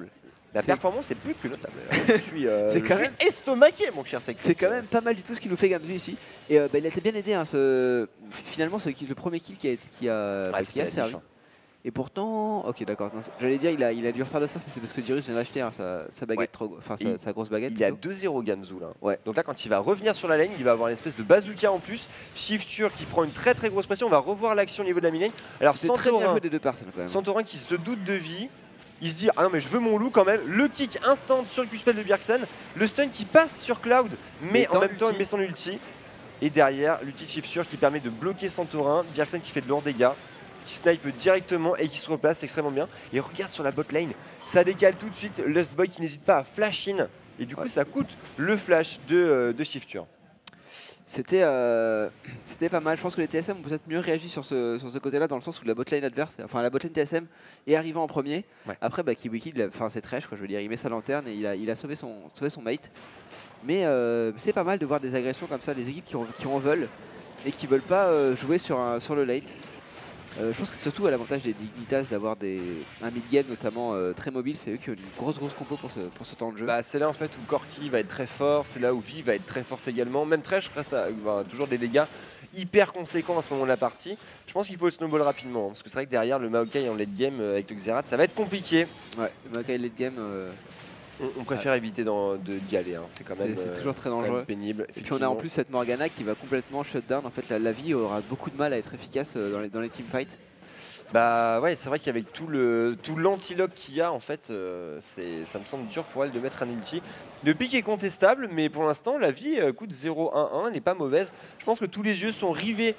La performance est plus que notable. Je suis estomaqué, mon cher Tech. C'est quand même pas mal du tout ce qu'il nous fait Gamzu ici. Et il a été bien aidé. Hein, finalement, le premier kill qui a servi. Et pourtant, ok, d'accord. J'allais dire, il a du retard de surf, mais c'est parce que Dyrus vient d'acheter sa baguette, sa grosse baguette. Il a 2-0 Gamzu là. Ouais. Donc là, quand il va revenir sur la lane, il va avoir une espèce de bazooka en plus. Shifture qui prend une très grosse pression. On va revoir l'action au niveau de la mid-lane. Alors Santorin, très bien joué des deux personnes quand même. Santorin qui se doute de vie. Il se dit ah non mais je veux mon loup quand même. Le kick instant sur le Q-spell de Bjergsen. Le stun qui passe sur Cloud, mais en même temps il met son ulti. Et derrière, l'ulti de Shifture qui permet de bloquer Santorin. Bjergsen qui fait de lourds dégâts, qui snipe directement et qui se replace extrêmement bien. Et regarde sur la bot lane, ça décale tout de suite. Lustboy qui n'hésite pas à flash in. Et du coup ça coûte le flash de Shifture. C'était pas mal. Je pense que les TSM ont peut-être mieux réagi sur ce côté-là, dans le sens où la botlane adverse, enfin la botlane TSM est arrivant en premier. Ouais. Après, KiWiKi, c'est trash, quoi, je veux dire, il met sa lanterne et il a sauvé son mate. Mais c'est pas mal de voir des agressions comme ça, des équipes qui en veulent et qui veulent pas jouer sur le late. Je pense que c'est surtout à l'avantage des Dignitas d'avoir un mid-game notamment très mobile. C'est eux qui ont une grosse compo pour ce temps de jeu. C'est là en fait où Corki va être très fort, c'est là où Vi va être très forte également. Même Thresh reste toujours des dégâts hyper conséquents à ce moment de la partie. Je pense qu'il faut le snowball rapidement, parce que c'est vrai que derrière le Maokai en late game avec le Xerath, ça va être compliqué. Ouais, le Maokai late game... On préfère éviter d'y aller, hein. C'est quand même c'est toujours très dangereux, pénible. Et puis on a en plus cette Morgana qui va complètement shutdown. En fait, la vie aura beaucoup de mal à être efficace dans les teamfights. Bah ouais, c'est vrai qu'avec tout l'anti-lock qu'il y a, en fait, ça me semble dur pour elle de mettre un ulti. Le pick est contestable, mais pour l'instant, la vie coûte 0-1-1, elle n'est pas mauvaise. Je pense que tous les regards sont rivés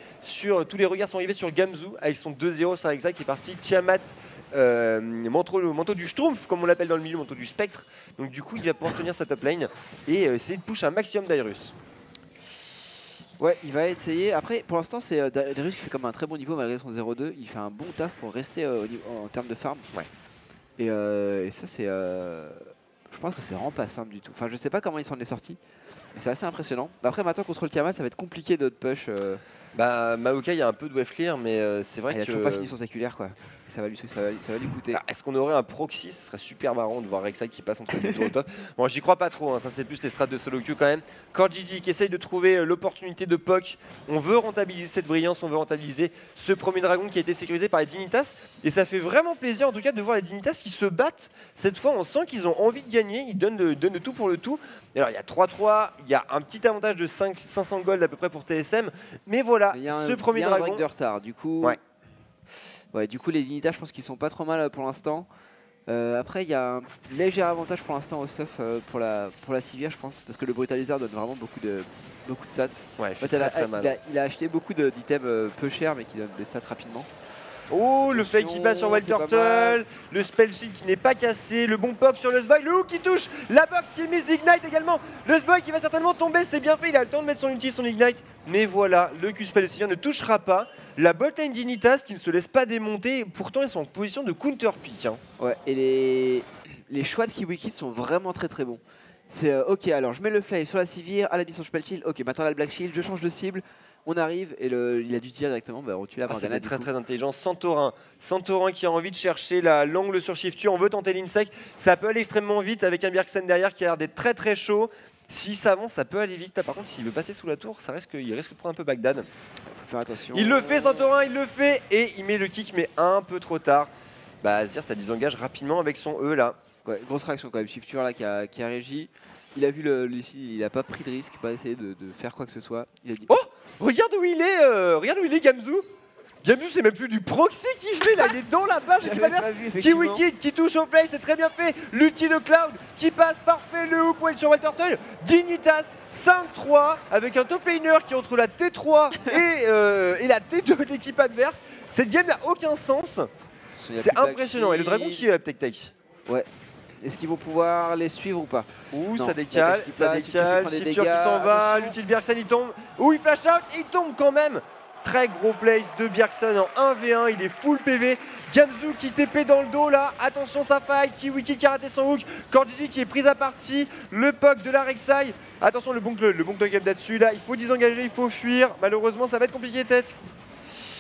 sur Gamzu avec son 2-0 sur Alexa qui est parti. Tiamat, manteau du Schtroumpf, comme on l'appelle dans le milieu, manteau du spectre. Donc du coup, il va pouvoir tenir sa top lane et essayer de push un maximum d'Aerus. Ouais, il va essayer. Après, pour l'instant, c'est Darius qui fait comme un très bon niveau malgré son 0-2. Il fait un bon taf pour rester en termes de farm. Ouais. Et ça, c'est... je pense que c'est vraiment pas simple du tout. Enfin, je sais pas comment il s'en est sorti, mais c'est assez impressionnant. Après, maintenant, contre le Tiamat, ça va être compliqué de push. Maokai, il y a un peu de wave clear, mais c'est vrai qu'il a toujours pas fini son séculaire, quoi. Ça va lui coûter. Est-ce qu'on aurait un proxy? Ce serait super marrant de voir Rek'Sai qui passe entre les tours au top. Bon, j'y crois pas trop, hein. Ça c'est plus les strats de solo queue quand même. KoreGG qui essaye de trouver l'opportunité de POC. On veut rentabiliser cette brillance, on veut rentabiliser ce premier dragon qui a été sécurisé par les Dignitas. Et ça fait vraiment plaisir en tout cas de voir les Dignitas qui se battent. Cette fois, on sent qu'ils ont envie de gagner, ils donnent de tout pour le tout. Et alors il y a 3-3, il y a un petit avantage de 500 gold à peu près pour TSM. Mais voilà, ce premier dragon. Il y a un break de retard, du coup. Ouais, du coup les Dignitas, je pense qu'ils sont pas trop mal pour l'instant. Après, il y a un léger avantage pour l'instant au stuff pour la Sivir, je pense, parce que le Brutalizer donne vraiment beaucoup de stats. Ouais, en fait, il a acheté beaucoup d'items peu chers, mais qui donnent des stats rapidement. Oh, le fake qui passe sur Wild Turtle, le spell shield qui n'est pas cassé, le bon pop sur Lustboy, le hook qui touche, la box qui est mise d'ignite également. Lustboy qui va certainement tomber, c'est bien fait, il a le temps de mettre son ulti, son ignite. Mais voilà, le Q-spell de Sivir ne touchera pas. La botlane Dignitas qui ne se laisse pas démonter, pourtant ils sont en position de counter pick. Hein. Ouais, et les choix de KiWiKi sont vraiment très bons. C'est ok, alors je mets le flame sur la Sivir, à la mission spell shield, ok, maintenant là le black shield, je change de cible. On arrive et il a dû tirer directement, on tue la Morgana. C'était très intelligent. Santorin qui a envie de chercher l'angle sur Shifture, on veut tenter l'insec. Ça peut aller extrêmement vite avec un Bjergsen derrière qui a l'air d'être très chaud. S'il s'avance, ça peut aller vite. Là, par contre, s'il veut passer sous la tour, il risque de prendre un peu Bagdad. Faut faire attention. Il le fait, Santorin, il le fait et il met le kick, mais un peu trop tard. Azir, ça désengage rapidement avec son E là. Ouais, grosse réaction quand même. Shifture là qui a régi. Il a vu ici, il a pas pris de risque, pas essayé de faire quoi que ce soit. Il a dit oh, regarde où il est, Gamzu. Gamzu, c'est même plus du proxy qu'il fait là, il est dans la base de l'équipe adverse. KiWiKi qui touche au play, c'est très bien fait. L'ulti de Cloud qui passe parfait, le hook Wild sur Wild Turtle. Dignitas 5-3 avec un top laner qui est entre la T3 et la T2 de l'équipe adverse. Cette game n'a aucun sens. C'est impressionnant. Et le dragon qui est up Tech. Ouais. Est-ce qu'ils vont pouvoir les suivre ou pas? Ouh, ça décale. Shifture qui s'en va, l'ulti de Bjergsen il tombe. Ouh, il flash out, il tombe quand même. Très gros place de Bjergsen en 1v1, il est full PV. Gamzu qui TP dans le dos là, attention ça faille, KiWiKi qui a raté son hook, KoreGG qui est prise à partie, le POC de la Rek'Sai. Attention le bonk de game là-dessus là, il faut désengager, il faut fuir. Malheureusement ça va être compliqué tête.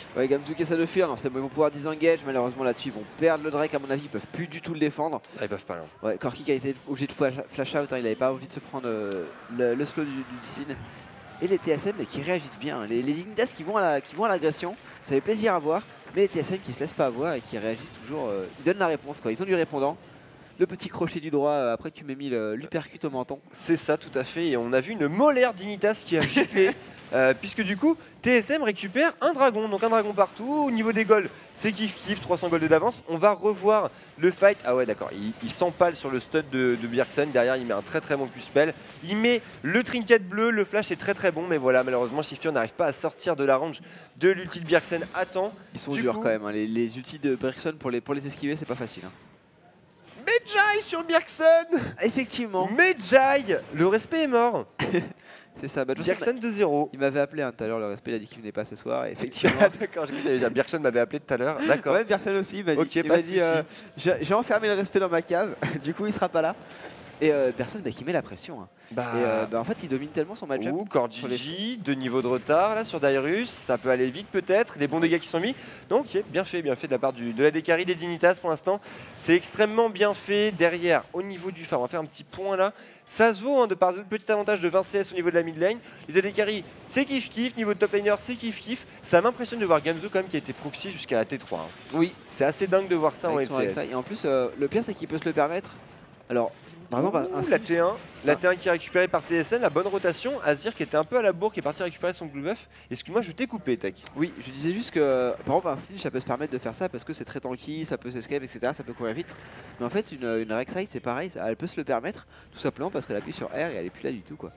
Ouais, Gamzu qui essaie de fuir, ils vont pouvoir disengage, malheureusement là-dessus ils vont perdre le Drake à mon avis, ils peuvent plus du tout le défendre. Ah, ils peuvent pas là. Ouais, Corki qui a été obligé de flash out, il avait pas envie de se prendre le slow du Lee Sin. Et les TSM qui réagissent bien, les Dignitas qui vont à l'agression, ça fait plaisir à voir, mais les TSM qui se laissent pas avoir et qui réagissent toujours, ils donnent la réponse quoi, ils ont du répondant. Le petit crochet du droit après que tu m'aies mis l'uppercut au menton. C'est ça, tout à fait. Et on a vu une molaire Dignitas qui a giflé. Puisque du coup, TSM récupère un dragon. Donc un dragon partout. Au niveau des golds, c'est kiff, 300 golds d'avance. On va revoir le fight. Ah ouais, d'accord. Il s'empale sur le stud de Bjergsen. Derrière, il met un très bon Q-spell. Il met le trinket bleu. Le flash est très bon. Mais voilà, malheureusement, Shifter n'arrive pas à sortir de la range de l'ulti de Bjergsen à temps. Ils sont durs quand même. Hein. Les ultis de Bjergsen pour les esquiver, c'est pas facile. Hein. Medjay sur Bjergsen. Effectivement. Medjay, le respect est mort. C'est ça. Bah, Bjergsen 2-0. Il m'avait appelé tout à l'heure, le respect, il a dit qu'il venait pas ce soir. Et effectivement. D'accord, j'ai cru que t'allais dire Bjergsen m'avait appelé tout à l'heure. D'accord. Ouais, Bjergsen aussi. Il m'a dit, j'ai enfermé le respect dans ma cave. Du coup, il sera pas là. Et personne qui met la pression. Hein. En fait, il domine tellement son match-up. Ou Corgigi, 2 niveaux de retard là sur Dyrus, ça peut aller vite peut-être, des bons dégâts qui sont mis. Donc bien fait de la part de la Dekari des Dignitas pour l'instant. C'est extrêmement bien fait. Derrière, au niveau du phare, on va faire un petit point là. Ça se vaut de par un petit avantage de 20 CS au niveau de la mid lane. Les Adekari, c'est kiff, niveau de top laner, c'est kiff. Ça m'impressionne de voir Gamzu quand même qui a été proxy jusqu'à la T3. Hein. Oui. C'est assez dingue de voir ça en LCS. Et en plus, le pire c'est qu'il peut se le permettre. Alors, par exemple, la T1 qui est récupérée par TSN, la bonne rotation. Azir qui était un peu à la bourre, qui est parti récupérer son blue buff. Excuse-moi, je t'ai coupé, Tech. Oui, je disais juste que par exemple, un Singe ça peut se permettre de faire ça parce que c'est très tanky, ça peut s'escape, etc. Ça peut courir vite. Mais en fait, une Rek'Sai, c'est pareil, elle peut se le permettre tout simplement parce qu'elle appuie sur R et elle est plus là du tout, quoi.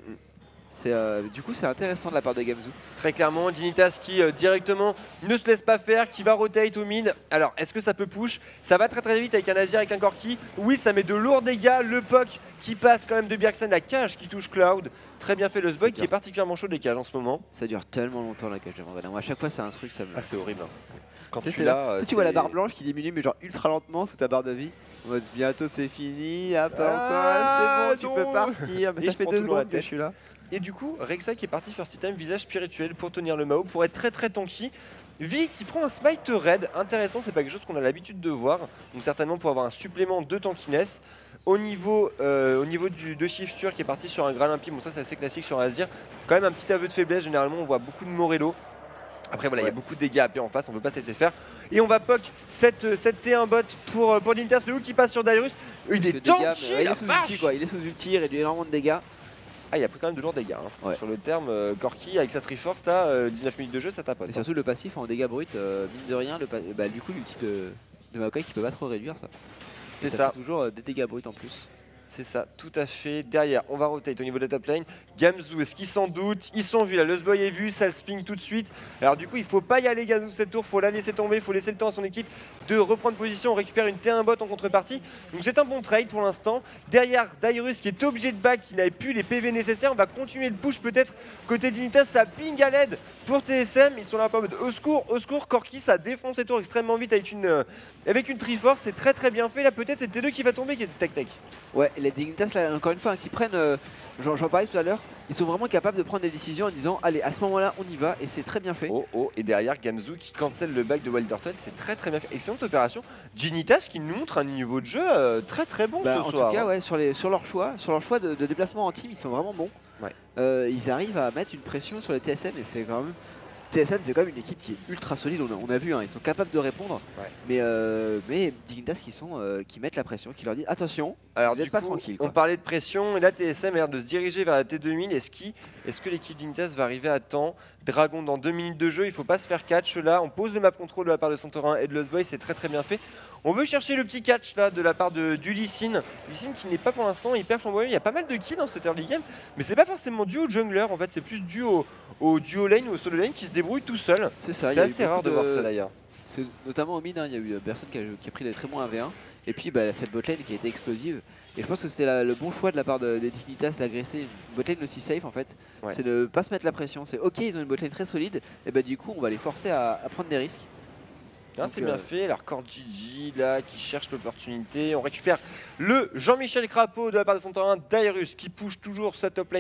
Du coup, c'est intéressant de la part de Gamzu. Très clairement, Dignitas qui directement ne se laisse pas faire, qui va rotate au mid. Alors, est-ce que ça peut push? Ça va très vite avec un Azir, avec un Corki. Oui, ça met de lourds dégâts. Le POC qui passe quand même de Bjergsen, la cage qui touche Cloud. Très bien fait le Zvoid qui est particulièrement chaud des cages en ce moment. Ça dure tellement longtemps la cage de Morgana. Moi, à chaque fois, c'est un truc, ça me. Ah, c'est horrible. Quand tu vois la barre blanche qui diminue, mais genre ultra lentement sous ta barre de vie. En mode bientôt c'est fini, ah, pas encore, c'est bon, tu peux partir. Mais ça fait 2 secondes que je suis là. Et du coup, Rek'Sai qui est parti first item, visage spirituel pour tenir le Mao, pour être très tanky. Vi qui prend un smite raid, intéressant, c'est pas quelque chose qu'on a l'habitude de voir. Donc certainement pour avoir un supplément de tankiness. Au niveau de Shifter qui est parti sur un Graal limpide, bon ça c'est assez classique sur Azir. Quand même un petit aveu de faiblesse, généralement on voit beaucoup de Morello. Après voilà, il y a beaucoup de dégâts AP en face, on veut pas se laisser faire. Et on va poke cette T1 bot pour Dignitas, le hook qui passe sur Dyrus. Il est tanky, il est sous ulti quoi, il est sous ulti, il réduit énormément de dégâts. Ah, il a pris quand même de lourds dégâts. Hein. Ouais. Sur le terme, Corki avec sa Triforce, là, 19 minutes de jeu, ça tapote. Et surtout le passif en dégâts bruts, mine de rien, du coup l'ulti de Maokai qui peut pas trop réduire ça. C'est ça. Fait toujours des dégâts bruts en plus. C'est ça, tout à fait. Derrière, on va rotate au niveau de la top lane. Gamzu, est-ce qu'ils s'en doutent? Ils sont vus, là, Lustboy est vu, ça le sping tout de suite. Alors du coup, il faut pas y aller Gamzu cette tour, faut la laisser tomber, il faut laisser le temps à son équipe de reprendre position. On récupère une T1 bot en contrepartie. Donc c'est un bon trade pour l'instant. Derrière, Dyrus qui est obligé de back, qui n'avait plus les PV nécessaires. On va continuer le push peut-être côté Dignitas, ça ping à l'aide pour TSM. Ils sont là en mode au secours, Corki, ça défonce les tours extrêmement vite avec une Triforce. C'est très bien fait. Là peut-être c'est T2 qui va tomber qui est tac. Ouais, les Dignitas là, encore une fois, qui prennent, j'en parlais tout à l'heure, ils sont vraiment capables de prendre des décisions en disant allez, à ce moment-là on y va, et c'est très bien fait. Et derrière Gamzu qui cancel le back de Wild Turtle, c'est très bien fait. Excellente opération. Dignitas qui nous montre un niveau de jeu très bon ce soir. En tout cas, ouais, sur leur choix de déplacement en team, ils sont vraiment bons. Ouais. Ils arrivent à mettre une pression sur les TSM et c'est quand même. TSM c'est quand même une équipe qui est ultra solide, on a vu, hein, ils sont capables de répondre, mais Dignitas qui mettent la pression, qui leur dit attention, alors vous n'êtes pas tranquille. On parlait de pression, et là TSM a l'air de se diriger vers la T2000, est-ce que l'équipe Dignitas va arriver à temps? Dragon dans 2 minutes de jeu, il faut pas se faire catch là, on pose le map control de la part de Santorin et de Lustboy, c'est très bien fait. On veut chercher le petit catch là de la part du Lee Sin. Lee Sin qui n'est pas pour l'instant hyper flamboyant, il y a pas mal de kills dans cette early game, mais c'est pas forcément dû au jungler, en fait c'est plus dû au duo lane ou au solo lane qui se débrouille tout seul. C'est ça, c'est assez rare de voir ça d'ailleurs. Notamment au mid, hein, il y a eu personne qui a pris des très bons 1v1, et puis cette botlane qui a été explosive. Et je pense que c'était le bon choix de la part des Dignitas d'agresser une botlane aussi safe en fait. Ouais. C'est de pas se mettre la pression. C'est ok, ils ont une botlane très solide, et du coup on va les forcer à prendre des risques. C'est bien fait, alors Corgigi là qui cherche l'opportunité. On récupère le Jean-Michel Crapaud de la part de Santorin, Dyrus qui push toujours sa top lane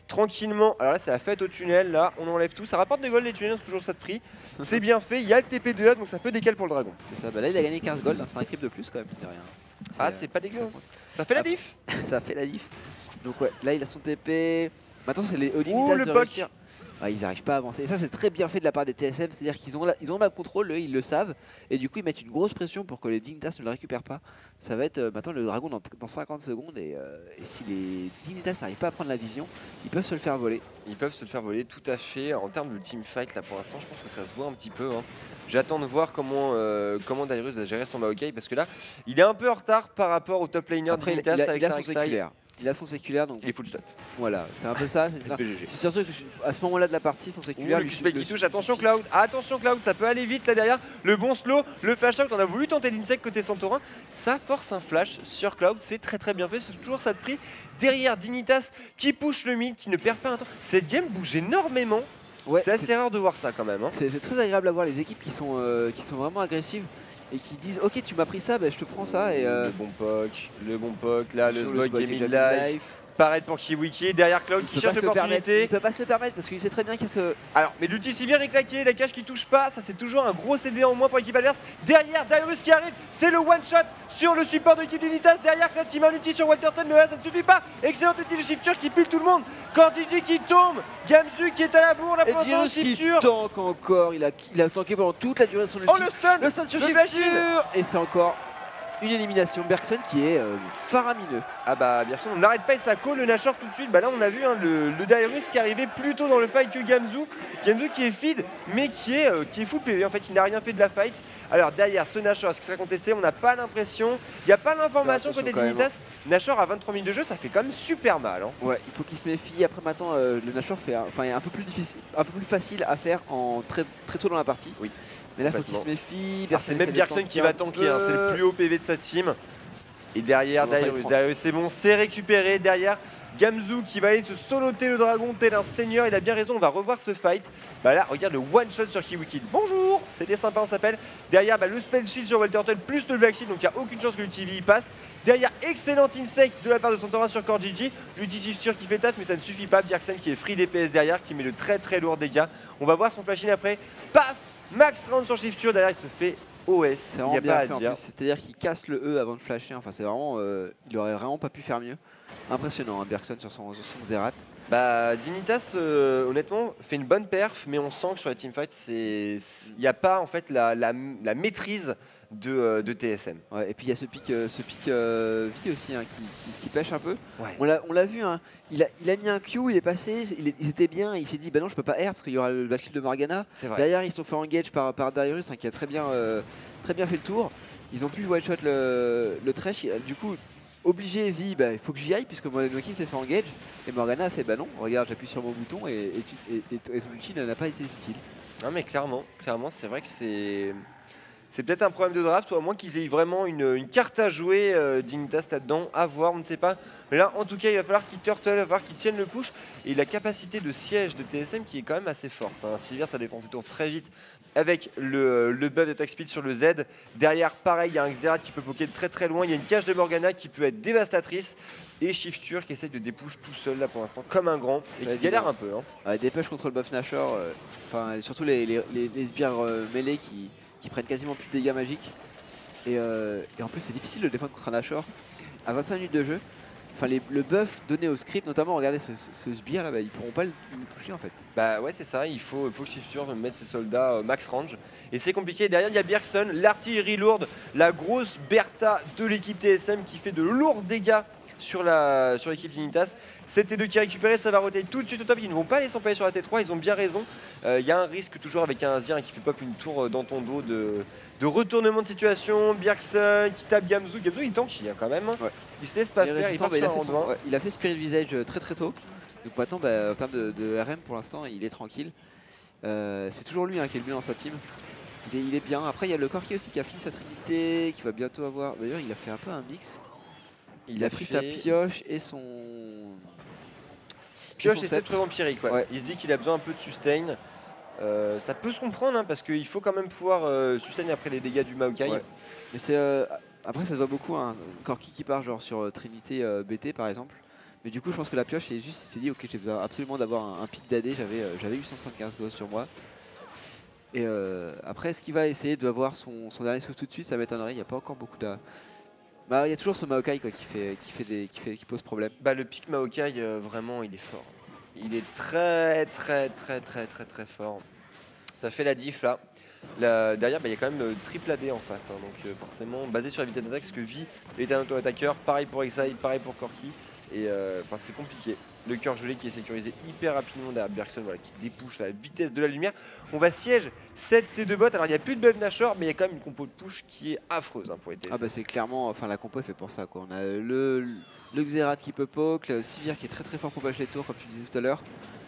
tranquillement. Alors là, c'est la fête au tunnel. Là, on enlève tout. Ça rapporte des gold, les tunnels, c'est toujours ça de prix. C'est bien fait. Il y a le TP2A, donc ça peut décaler pour le dragon. C'est ça. Bah là, il a gagné 15 gold. Hein. C'est un creep de plus quand même. De rien. Ah, c'est pas dégueu. Ça fait la diff. Ça fait la diff. Donc ouais, là, il a son TP. Maintenant, c'est les Ouh, le poke. Ah, ils n'arrivent pas à avancer. Et ça, c'est très bien fait de la part des TSM. C'est-à-dire qu'ils ont le map control, eux, ils le savent. Et du coup, ils mettent une grosse pression pour que les Dignitas ne le récupèrent pas. Ça va être maintenant le dragon dans 50 secondes. Et si les Dignitas n'arrivent pas à prendre la vision, ils peuvent se le faire voler. Ils peuvent se le faire voler, tout à fait. En termes de teamfight, là pour l'instant, je pense que ça se voit un petit peu. Hein. J'attends de voir comment Darius va gérer son Maokai. Parce que là, il est un peu en retard par rapport au top laner Dignitas avec sa séculaire. Il a son séculaire, donc il est full stuff. Voilà, c'est un peu ça. C'est surtout qu'à ce moment-là de la partie, son séculaire. Le Q-spell qui touche, attention Cloud, ça peut aller vite là derrière. Le bon slow, le flash out, on a voulu tenter l'insect côté Santorin. Ça force un flash sur Cloud, c'est très bien fait, c'est toujours ça de prix. Derrière Dignitas qui push le mid, qui ne perd pas un temps. Cette game bouge énormément. Ouais, c'est assez rare de voir ça quand même. Hein. C'est très agréable à voir les équipes qui sont vraiment agressives. Et qui disent ok tu m'as pris ça, bah, je te prends ça et le bon poke, là le Smog qui est mid-life. Pareil pour Kiwiki, derrière Cloud qui cherche l'opportunité. Il peut pas se le permettre parce qu'il sait très bien qu'il y a ce... Alors, mais l'ulti Sivir est claqué, la cage qui touche pas, ça c'est toujours un gros CD en moins pour l'équipe adverse. Derrière, Darius qui arrive, c'est le one shot sur le support de l'équipe d'Unitas. Derrière, Cloud qui met un ulti sur Walterton, mais là ça ne suffit pas. Excellent ulti de Shifter qui pile tout le monde. Cordigi qui tombe, Gamzu qui est à la bourre, là pour l'instant Shifter. Il tank encore, il a tanké pendant toute la durée de son ulti. Oh le stun sur Shifter. Et c'est encore une élimination. Bergson qui est faramineux. Ah bah Bergson, on n'arrête pas et ça call le Nashor tout de suite. Bah là on a vu hein, le Darius qui arrivait plus tôt dans le fight que Gamzu. Gamzu qui est feed mais qui est full PV en fait, il n'a rien fait de la fight. Alors derrière ce Nashor, est-ce qu'il sera contesté? On n'a pas l'impression. Il n'y a pas l'information côté Dignitas. Nashor à 23 minutes de jeu, ça fait quand même super mal. Hein. Ouais, il faut qu'il se méfie. Après maintenant, le Nashor est un peu plus difficile, un peu plus facile à faire en très tôt dans la partie. Oui. Mais là, il faut qu'il se méfie. C'est même Bergson qui va tanker, hein, c'est le plus haut PV de sa team. Et derrière, Darius, c'est bon, c'est récupéré. Derrière, Gamzu qui va aller se soloter le dragon tel un seigneur. Il a bien raison, on va revoir ce fight. Bah là, regarde le one shot sur Kiwiki. Bonjour, c'était sympa, on s'appelle. Derrière, le spell shield sur Walterton plus le black shield, donc il n'y a aucune chance que l'UTV passe. Derrière, excellent insect de la part de Santorin sur Cordigi. L'UTV qui fait taf, mais ça ne suffit pas. Bjergsen qui est free DPS derrière, qui met de très lourds dégâts. On va voir son flash in après. Paf! Max round sur Shifter, derrière il se fait OS, il n'y a pas à dire. C'est-à-dire qu'il casse le E avant de flasher, enfin c'est vraiment, il aurait vraiment pas pu faire mieux. Impressionnant, hein, Bergson sur son Zerat. Bah Dignitas honnêtement fait une bonne perf, mais on sent que sur la teamfight il n'y a pas en fait la maîtrise de TSM. Ouais, et puis il y a ce pic vie aussi hein, qui pêche un peu. Ouais. On l'a vu, hein, il a mis un Q, il est passé, il était bien, il s'est dit bah non je peux pas R parce qu'il y aura le backfield de Morgana. Derrière ils se sont fait engage par Darius hein, qui a très bien fait le tour. Ils ont pu one shot le trash, du coup obligé vie, bah, il faut que j'y aille puisque mon équipe s'est fait engage. Et Morgana a fait bah non, regarde j'appuie sur mon bouton et son ulti n'a pas été utile. Non mais clairement c'est vrai que c'est peut-être un problème de draft, ou à moins qu'ils aient vraiment une carte à jouer Dignitas là-dedans, à voir, on ne sait pas. Mais là, en tout cas, il va falloir qu'ils turtle, il va falloir qu'ils tiennent le push. Et la capacité de siège de TSM qui est quand même assez forte. Hein. Sivir, ça défend ses tours très vite avec le buff d'attack speed sur le Z. Derrière, pareil, il y a un Xerath qui peut poker de très loin. Il y a une cage de Morgana qui peut être dévastatrice. Et Shifter qui essaie de dépush tout seul là pour l'instant, comme un grand, et qui galère un peu. Hein. Ouais, des push contre le buff Nashor, surtout les sbires mêlés qui prennent quasiment plus de dégâts magiques. Et en plus c'est difficile de défendre contre un Nashor à 25 minutes de jeu. Enfin le buff donné au script, notamment regardez ce sbire là, bah, ils pourront pas le toucher en fait. Bah ouais c'est ça, il faut que Shifter mette ses soldats max range. Et c'est compliqué, derrière il y a Bergson, l'artillerie lourde, la grosse Bertha de l'équipe TSM qui fait de lourds dégâts sur l'équipe Dignitas. C'est T2 qui est récupéré, ça va roter tout de suite au top. Ils ne vont pas les s'empailler sur la T3, ils ont bien raison. Il y a un risque toujours avec un Azir qui fait pop une tour dans ton dos de retournement de situation. Bergson qui tape Gamzu. Gamzu il tanky hein, quand même. Ouais. Il se laisse pas faire, il part sur un rond. Il a fait Spirit Visage très tôt. Donc maintenant en termes de RM pour l'instant il est tranquille. C'est toujours lui hein, qui est le mieux dans sa team. Il est bien. Après il y a le Corki aussi qui a fini sa trinité, qui va bientôt avoir. D'ailleurs il a fait un peu un mix. Il a pris sa pioche et son... Pioche et sceptre vampirique, ouais. Il se dit qu'il a besoin un peu de sustain. Ça peut se comprendre, hein, parce qu'il faut quand même pouvoir sustain après les dégâts du Maokai. Ouais. Mais c'est après ça se voit beaucoup, hein. Corki qui part genre sur Trinité BT par exemple. Mais du coup, je pense que la pioche, il s'est dit, ok, j'ai besoin absolument d'avoir un pic d'AD. J'avais 875 gosses sur moi. Et après, est-ce qu'il va essayer d'avoir son dernier souffle tout de suite? Ça m'étonnerait. Il n'y a pas encore beaucoup de. Bah, il y a toujours ce Maokai quoi, qui pose problème. Bah, le pic Maokai, vraiment, il est fort. Il est très fort. Ça fait la diff là. Derrière, il y a quand même triple AD en face. Hein, donc forcément, basé sur la vitesse d'attaque, parce que Vi est un auto-attaqueur. Pareil pour Exile, pareil pour Corki. Et enfin, c'est compliqué. Le cœur gelé qui est sécurisé hyper rapidement derrière Bjergsen, voilà, qui débouche la vitesse de la lumière. On va siège 7 T2 bot. Alors il n'y a plus de buff Nashor, mais il y a quand même une compo de push qui est affreuse hein, pour les TSM. Ah bah c'est clairement, enfin la compo est faite pour ça quoi. On a le Xerath qui peut poke, le Sivir qui est très fort pour push les tours comme tu disais tout à l'heure.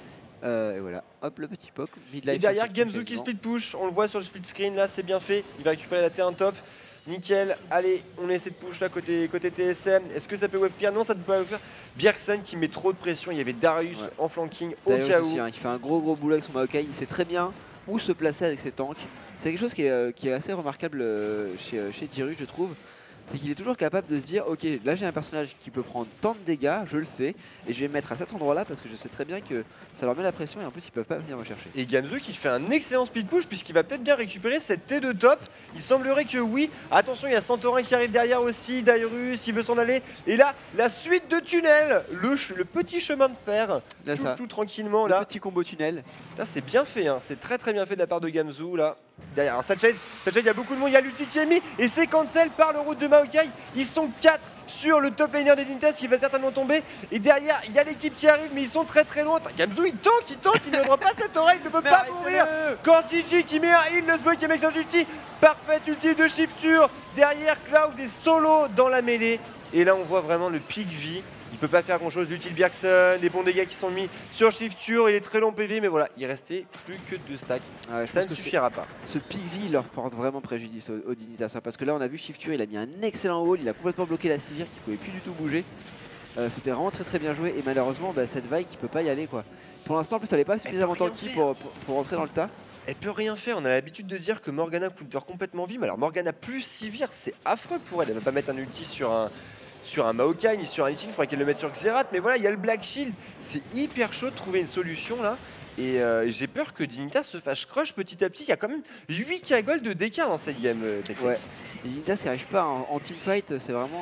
Et voilà, hop le petit poke. Et derrière Gamzu qui split push, on le voit sur le split screen là, c'est bien fait. Il va récupérer la T1 top. Nickel, allez, on essaie de push là côté TSM. Est-ce que ça peut wave clear? Non, ça ne peut pas wave clear. Bjergsen qui met trop de pression. Il y avait Darius en flanking au cas où. Aussi, hein, qui fait un gros boulot avec son Maokai. Il sait très bien où se placer avec ses tanks. C'est quelque chose qui est assez remarquable chez Dyrus, je trouve. C'est qu'il est toujours capable de se dire ok, là j'ai un personnage qui peut prendre tant de dégâts, je le sais, et je vais me mettre à cet endroit là parce que je sais très bien que ça leur met la pression et en plus ils peuvent pas venir me chercher. Et Gamzu qui fait un excellent speed push puisqu'il va peut-être bien récupérer cette T2 top. Il semblerait que oui. Attention, il y a Santorin qui arrive derrière aussi, Dyrus il veut s'en aller. Et là, la suite de tunnels, le petit chemin de fer, là, tout tranquillement le là. petit combo tunnel. C'est bien fait, hein. C'est très bien fait de la part de Gamzu là. Derrière, alors Satchase, il y a beaucoup de monde, il y a l'ulti qui est mis et c'est cancel par le route de Maokai. Ils sont 4 sur le top laner de Dignitas qui va certainement tomber. Et derrière, il y a l'équipe qui arrive, mais ils sont très loin. Gamzu, il tank, il ne voit pas cette oreille, il ne peut pas mourir. Cortigi qui met un heal, le Smoke qui met son ulti. Parfait ulti de Shifture. Derrière, Cloud est solo dans la mêlée. Et là, on voit vraiment le pic vie. Il peut pas faire grand chose, l'ulti de Bjergsen, des bons dégâts qui sont mis sur Shifture, il est très long PV, mais voilà, il restait plus que 2 stacks. Ça ne suffira pas. Ce pic vie leur porte vraiment préjudice au Dignitas, hein, parce que là on a vu Shifture, il a mis un excellent wall, il a complètement bloqué la Sivir qui pouvait plus du tout bouger. C'était vraiment très bien joué et malheureusement cette vague qui peut pas y aller quoi. Pour l'instant en plus elle est pas suffisamment tanky pour rentrer dans le tas. Elle peut rien faire, on a l'habitude de dire que Morgana counter complètement vie, mais alors Morgana plus Sivir c'est affreux pour elle, elle va pas mettre un ulti sur un Maokai ni sur un Lee Sin, il faudrait qu'elle le mette sur Xerath, mais voilà, il y a le Black Shield, c'est hyper chaud de trouver une solution là. Et j'ai peur que Dignitas se fasse crush petit à petit. Il y a quand même 8k gold de DK dans cette game technique. Ouais, Dignitas qui n'arrive pas en teamfight, c'est vraiment.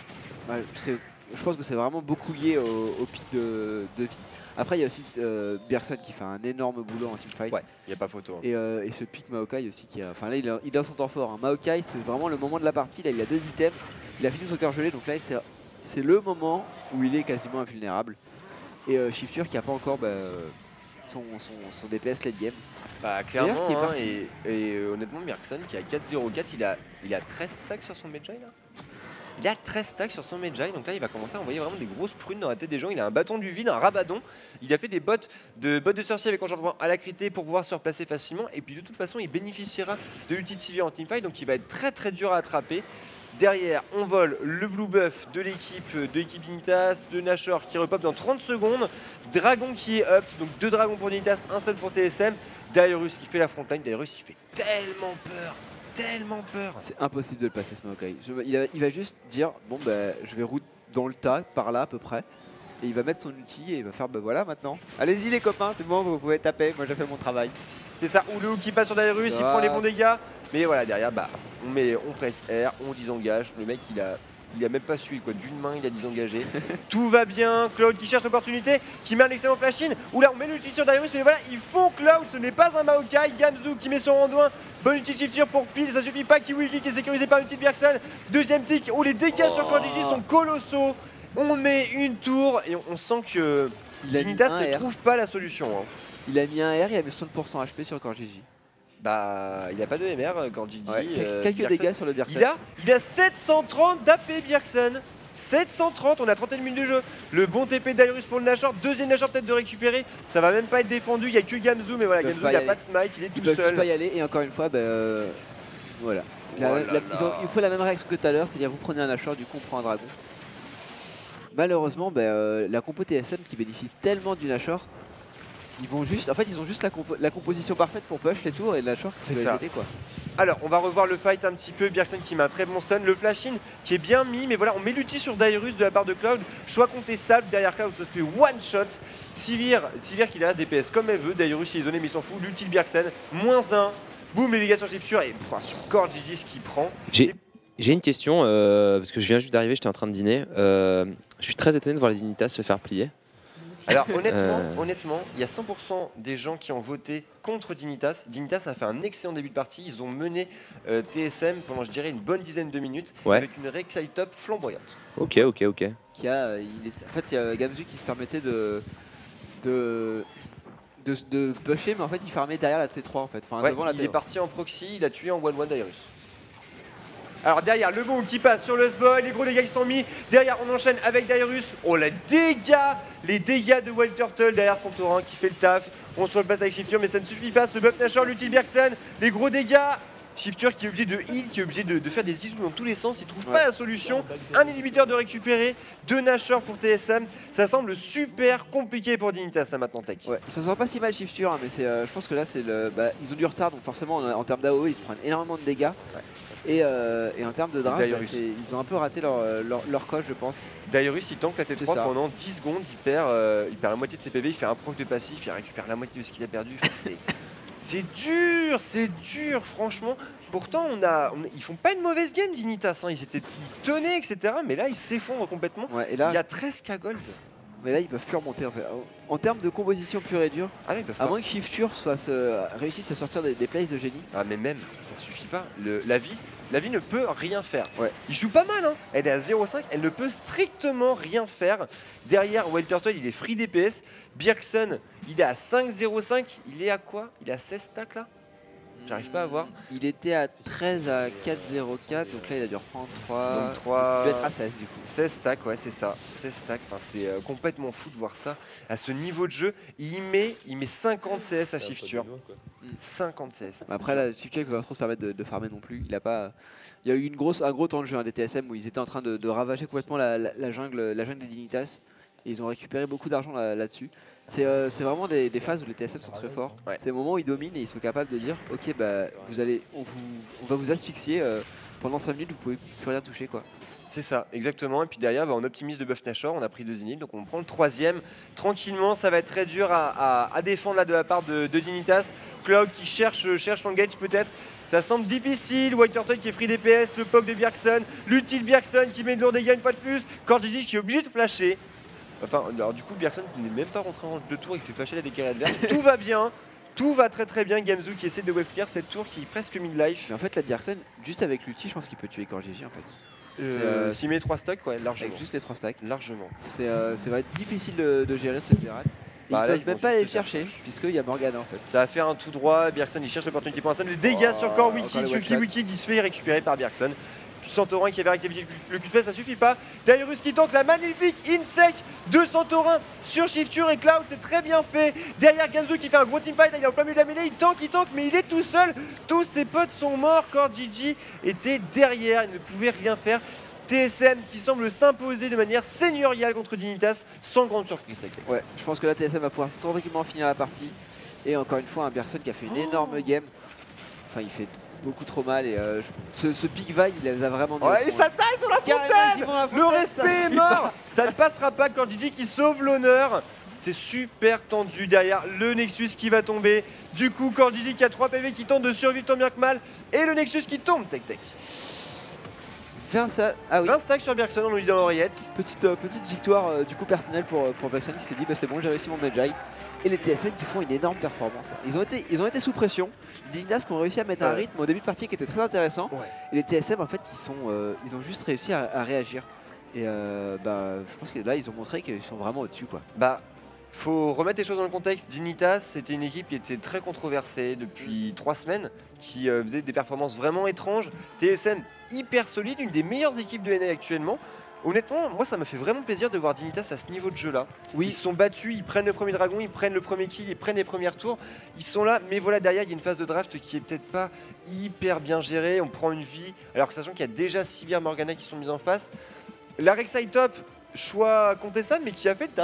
Je pense que c'est vraiment beaucoup lié au pic de vie. Après, il y a aussi Bjergsen qui fait un énorme boulot en teamfight. Ouais, il n'y a pas photo. Hein. Et ce pic Maokai aussi qui a. Enfin là, il est dans son temps fort. Hein. Maokai, c'est vraiment le moment de la partie. Là, il a 2 items. Il a fini son cœur gelé, donc là, c'est le moment où il est quasiment invulnérable. Et Shifture qui n'a pas encore son DPS late game. Bah clairement, hein, et honnêtement, Bjergsen qui a 4-0-4, il a 13 stacks sur son Medjay là. Il a 13 stacks sur son Medjay, donc là il va commencer à envoyer vraiment des grosses prunes dans la tête des gens. Il a un bâton du vide, un rabadon. Il a fait des bots de sorcier avec enchantement à la crité pour pouvoir se replacer facilement. Et puis de toute façon, il bénéficiera de l'ulti de Sivir en teamfight, donc il va être très dur à attraper. Derrière, on vole le blue buff de l'équipe Dignitas, de Nashor qui repop dans 30 secondes. Dragon qui est up, donc 2 dragons pour Dignitas, un seul pour TSM. Dyrus qui fait la frontline, Dyrus il fait tellement peur. C'est impossible de le passer ce Maokai. Il va juste dire, bon je vais route dans le tas, par là à peu près. Et il va mettre son ulti et il va faire, voilà maintenant. Allez-y les copains, c'est bon, vous pouvez taper, moi j'ai fait mon travail. C'est ça, ou le hook qui passe sur Dyrus, il prend les bons dégâts. Mais voilà, derrière, on presse R, on disengage. Le mec, il a même pas suivi quoi. D'une main, il a disengagé. Tout va bien. Cloud qui cherche l'opportunité, qui met un excellent flash-in. Oula, on met l'ulti sur Dyrus, mais voilà, il faut Cloud, ce n'est pas un Maokai. Gamzu qui met son randouin. Bonne ulti Shifture pour pile, ça suffit pas. Kiwi qui est sécurisé par l'ulti de Bjergsen. Deuxième tick, les dégâts sur Cortigi sont colossaux. On met une tour et on sent que Dignitas ne trouve pas la solution. Hein. Il a mis un R, il a mis 60% HP sur Cortigi. Il a pas de MR, Cortigi. Quelques dégâts sur le Bjergsen. Il a 730 d'AP Bjergsen. 730, on a 31 minutes de jeu. Le bon TP de Dyrus pour le Nashor. Deuxième Nashor peut-être de récupérer. Ça va même pas être défendu. Il n'y a que Gamzu, mais voilà, Gamzu, il n'y a pas de smite, il est tout seul. Il ne peut pas y aller. Et encore une fois, voilà. Il faut la même réaction que tout à l'heure, c'est-à-dire vous prenez un Nashor, du coup on prend un dragon. Malheureusement, la compo TSM qui bénéficie tellement du Nashor, ils ont juste la composition parfaite pour push les tours et le Nashor qui peut aider, quoi. Alors, on va revoir le fight un petit peu. Bjergsen qui met un très bon stun. Le flash-in qui est bien mis, mais voilà, on met l'ulti sur Dairus de la part de Cloud. Choix contestable. Derrière Cloud, ça se fait one-shot. Sivir qui a DPS comme elle veut. Dairus, il est zoné, mais il s'en fout. L'ulti de Bjergsen, -1. Boum, les dégâts sur Shiftur et sur Core GG, ce qui prend. J'ai une question, parce que je viens juste d'arriver, j'étais en train de dîner. Je suis très étonné de voir les Dignitas se faire plier. Alors honnêtement, il y a 100% des gens qui ont voté contre Dignitas. Dignitas a fait un excellent début de partie. Ils ont mené TSM pendant, je dirais, une bonne dizaine de minutes avec une Rek'Sai top flamboyante. Ok. En fait, il y a Gamzu qui se permettait de pusher, mais en fait il farmait derrière la T3 en fait. Enfin, devant la T3. Il est parti en proxy, il a tué en 1-1 Dairus. Alors derrière, le bon qui passe sur le Sboy, les gros dégâts qui sont mis. Derrière, on enchaîne avec Dairus. Oh, les dégâts de Wild Turtle derrière son torrent qui fait le taf. On se repasse avec Shiftur, mais ça ne suffit pas. Ce buff Nashor, l'ulti Bjergsen, les gros dégâts. Shiftur qui est obligé de heal, qui est obligé de faire des isous dans tous les sens. Il trouve pas la solution. Un inhibiteur de récupérer, 2 Nashor pour TSM. Ça semble super compliqué pour Dignitas là maintenant, Tech. Ouais, ils s'en sortent pas si mal Shiftur, hein, mais je pense que là c'est ils ont du retard, donc forcément en termes d'AOE ils se prennent énormément de dégâts. Ouais. Et en termes de draft, ils ont un peu raté leur coche, je pense. Dairus il tank la T3 pendant 10 secondes, il perd la moitié de ses PV, il fait un proc de passif, il récupère la moitié de ce qu'il a perdu. Enfin, c'est dur, franchement. Pourtant, ils font pas une mauvaise game, Dignitas. Ils tenaient, etc. Mais là, ils s'effondrent complètement. Ouais, et là, il y a 13k gold. Mais là, ils peuvent plus remonter en fait. En termes de composition pure et dure, à moins que Shiftur réussisse à sortir des plays de génie. Ah, mais même, ça suffit pas. La vie ne peut rien faire. Ouais. Il joue pas mal, hein. Elle est à 0,5, elle ne peut strictement rien faire. Derrière, Wild Turtle, il est free DPS. Bjergsen, il est à 5,05. Il est à quoi? Il est à 16 stacks là? J'arrive pas à voir. Il était à 13 à 4,04, donc là il a dû reprendre 3. Donc 3. Il doit être à 16 du coup. 16 stacks, ouais, c'est ça. 16 stacks, enfin, c'est complètement fou de voir ça. À ce niveau de jeu, il met 50 CS à Shiftur. 50 CS. Après, là, Shiftur ne peut pas trop se permettre de farmer non plus. Il y a eu un gros temps de jeu des TSM où ils étaient en train de ravager complètement la jungle des Dignitas. Et ils ont récupéré beaucoup d'argent là-dessus. C'est vraiment des phases où les TSM sont très forts. Ouais. C'est le moment où ils dominent et ils sont capables de dire ok, bah, on va vous asphyxier pendant 5 minutes, vous pouvez plus rien toucher, quoi. C'est ça, exactement. Et puis derrière, on optimise le buff Nashor. On a pris 2 inhibs, donc on prend le 3ème. Tranquillement, ça va être très dur à défendre là de la part de Dignitas. Cloud qui cherche l'engage peut-être. Ça semble difficile. Wild Turtle qui est free DPS, le poke de Bjergsen, l'utile Bjergsen qui met de lourds dégâts une fois de plus. Core GG qui est obligé de flasher. Enfin, alors du coup, Bjergsen n'est même pas rentré en 2 tours, il fait flasher la décalée adverse. Tout va bien, tout va très bien. Gamzu qui essaie de wave clear cette tour qui est presque mid-life. Mais en fait, la Bjergsen, juste avec l'ulti, je pense qu'il peut tuer Core GG en fait. S'il met 3 stacks, ouais, largement. Avec juste les 3 stacks. Largement. Ça va être difficile de gérer ce Zerat. Ils peuvent même pas aller le chercher, puisqu'il y a Morgana en fait. Ça va faire un tout droit, Bjergsen il cherche l'opportunité pour l'instant. Les dégâts sur Core Wiki, Tsuki Wiki qui se fait récupérer par Bjergsen. Santorin qui avait réactivé le QSP, ça suffit pas. Dairus qui tente la magnifique insect de Santorin sur Shiftur et Cloud, c'est très bien fait. Derrière Gamzu qui fait un gros teamfight, il est en plein milieu de la mêlée, il tank, mais il est tout seul. Tous ses potes sont morts. Core GG était derrière, il ne pouvait rien faire. TSM qui semble s'imposer de manière seigneuriale contre Dignitas sans grande surprise. Ouais, je pense que la TSM va pouvoir tranquillement finir la partie. Et encore une fois, un Bjergsen qui a fait une énorme game. Enfin, il fait beaucoup trop mal et ce Big Vine il les a vraiment mis. Ouais, et ça taille sur la fontaine. Le respect est mort. Ça ne passera pas. Core GG qui sauve l'honneur. C'est super tendu derrière le Nexus qui va tomber. Du coup, Core GG qui a 3 PV qui tente de survivre tant bien que mal. Et le Nexus qui tombe. 20 stacks sur Bjergsen, on nous dit dans l'oreillette. Petite victoire du coup personnelle pour Bjergsen qui s'est dit bah, c'est bon, j'ai réussi mon Medjay. Et les TSM qui font une énorme performance. Ils ont été sous pression. Les Dignitas qui ont réussi à mettre un rythme au début de partie qui était très intéressant. Ouais. Et les TSM en fait ils ont juste réussi à réagir. Et je pense que là ils ont montré qu'ils sont vraiment au-dessus, quoi. Bah, faut remettre les choses dans le contexte. Dignitas, c'était une équipe qui était très controversée depuis 3 semaines, qui faisait des performances vraiment étranges. TSM hyper solide, une des meilleures équipes de NA actuellement. Honnêtement, moi ça me fait vraiment plaisir de voir Dignitas à ce niveau de jeu là. Oui. Ils sont battus, ils prennent le premier dragon, ils prennent le premier kill, ils prennent les premiers tours. Ils sont là, mais voilà, derrière il y a une phase de draft qui est peut-être pas hyper bien gérée. On prend une vie, alors que sachant qu'il y a déjà Sivir Morgana qui sont mis en face. La Rek'Sai top, choix contestable, mais qui a fait le taf.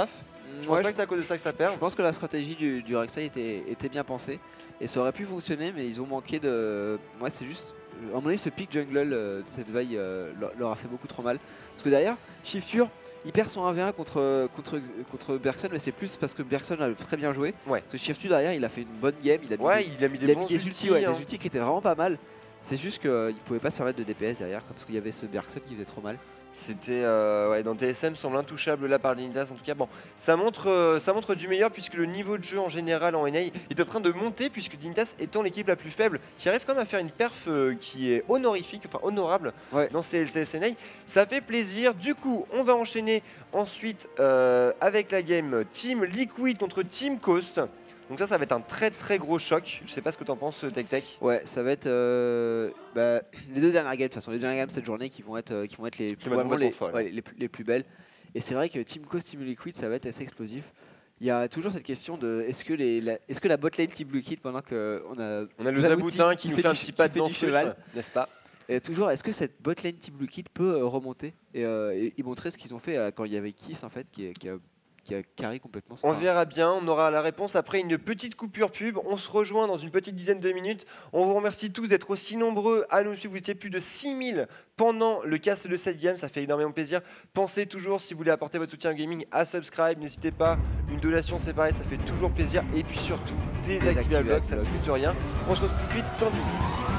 Je pense pas que c'est à cause de ça que ça perd. Je pense que la stratégie du Rek'Sai était bien pensée et ça aurait pu fonctionner, mais ils ont manqué de. Moi, c'est juste. À mon avis, ce pick jungle de cette veille leur a fait beaucoup trop mal. Parce que derrière, Shiftur, il perd son 1v1 contre Bergson, mais c'est plus parce que Bergson a très bien joué. Ouais. Parce que Shiftur, derrière, il a fait une bonne game. Il a mis des bons ultis, des ultis qui étaient vraiment pas mal. C'est juste qu'il pouvait pas se permettre de DPS derrière, parce qu'il y avait ce Bergson qui faisait trop mal. C'était dans TSM semble intouchable là par Dignitas. En tout cas, bon, ça montre du meilleur puisque le niveau de jeu en général en NA est en train de monter puisque Dignitas étant l'équipe la plus faible, qui arrive quand même à faire une perf qui est honorifique, enfin honorable dans CLCS NA. Ça fait plaisir. Du coup, on va enchaîner ensuite avec la game Team Liquid contre Team Coast. Donc ça va être un très gros choc. Je sais pas ce que t'en penses, Tech. Ouais, ça va être les deux dernières games de toute façon, les dernières games cette journée qui vont être les plus belles. Et c'est vrai que Team Coast, Team Liquid, ça va être assez explosif. Il y a toujours cette question de est-ce que la botlane Team Liquid pendant que on a le Zaboutin qui nous fait un petit pas de danse cheval, n'est-ce pas? Et toujours, est-ce que cette botlane Team Liquid peut remonter et montrer ce qu'ils ont fait quand il y avait Kiss en fait qui a carré complètement. On verra bien, on aura la réponse après une petite coupure pub. On se rejoint dans une petite dizaine de minutes. On vous remercie tous d'être aussi nombreux à nous suivre. Vous étiez plus de 6000 pendant le cast de cette game, ça fait énormément plaisir. Pensez toujours, si vous voulez apporter votre soutien au gaming, à subscribe. N'hésitez pas, une donation c'est pareil, ça fait toujours plaisir. Et puis surtout, désactivez la bloc, ça ne coûte rien. On se retrouve tout de suite, Tandy.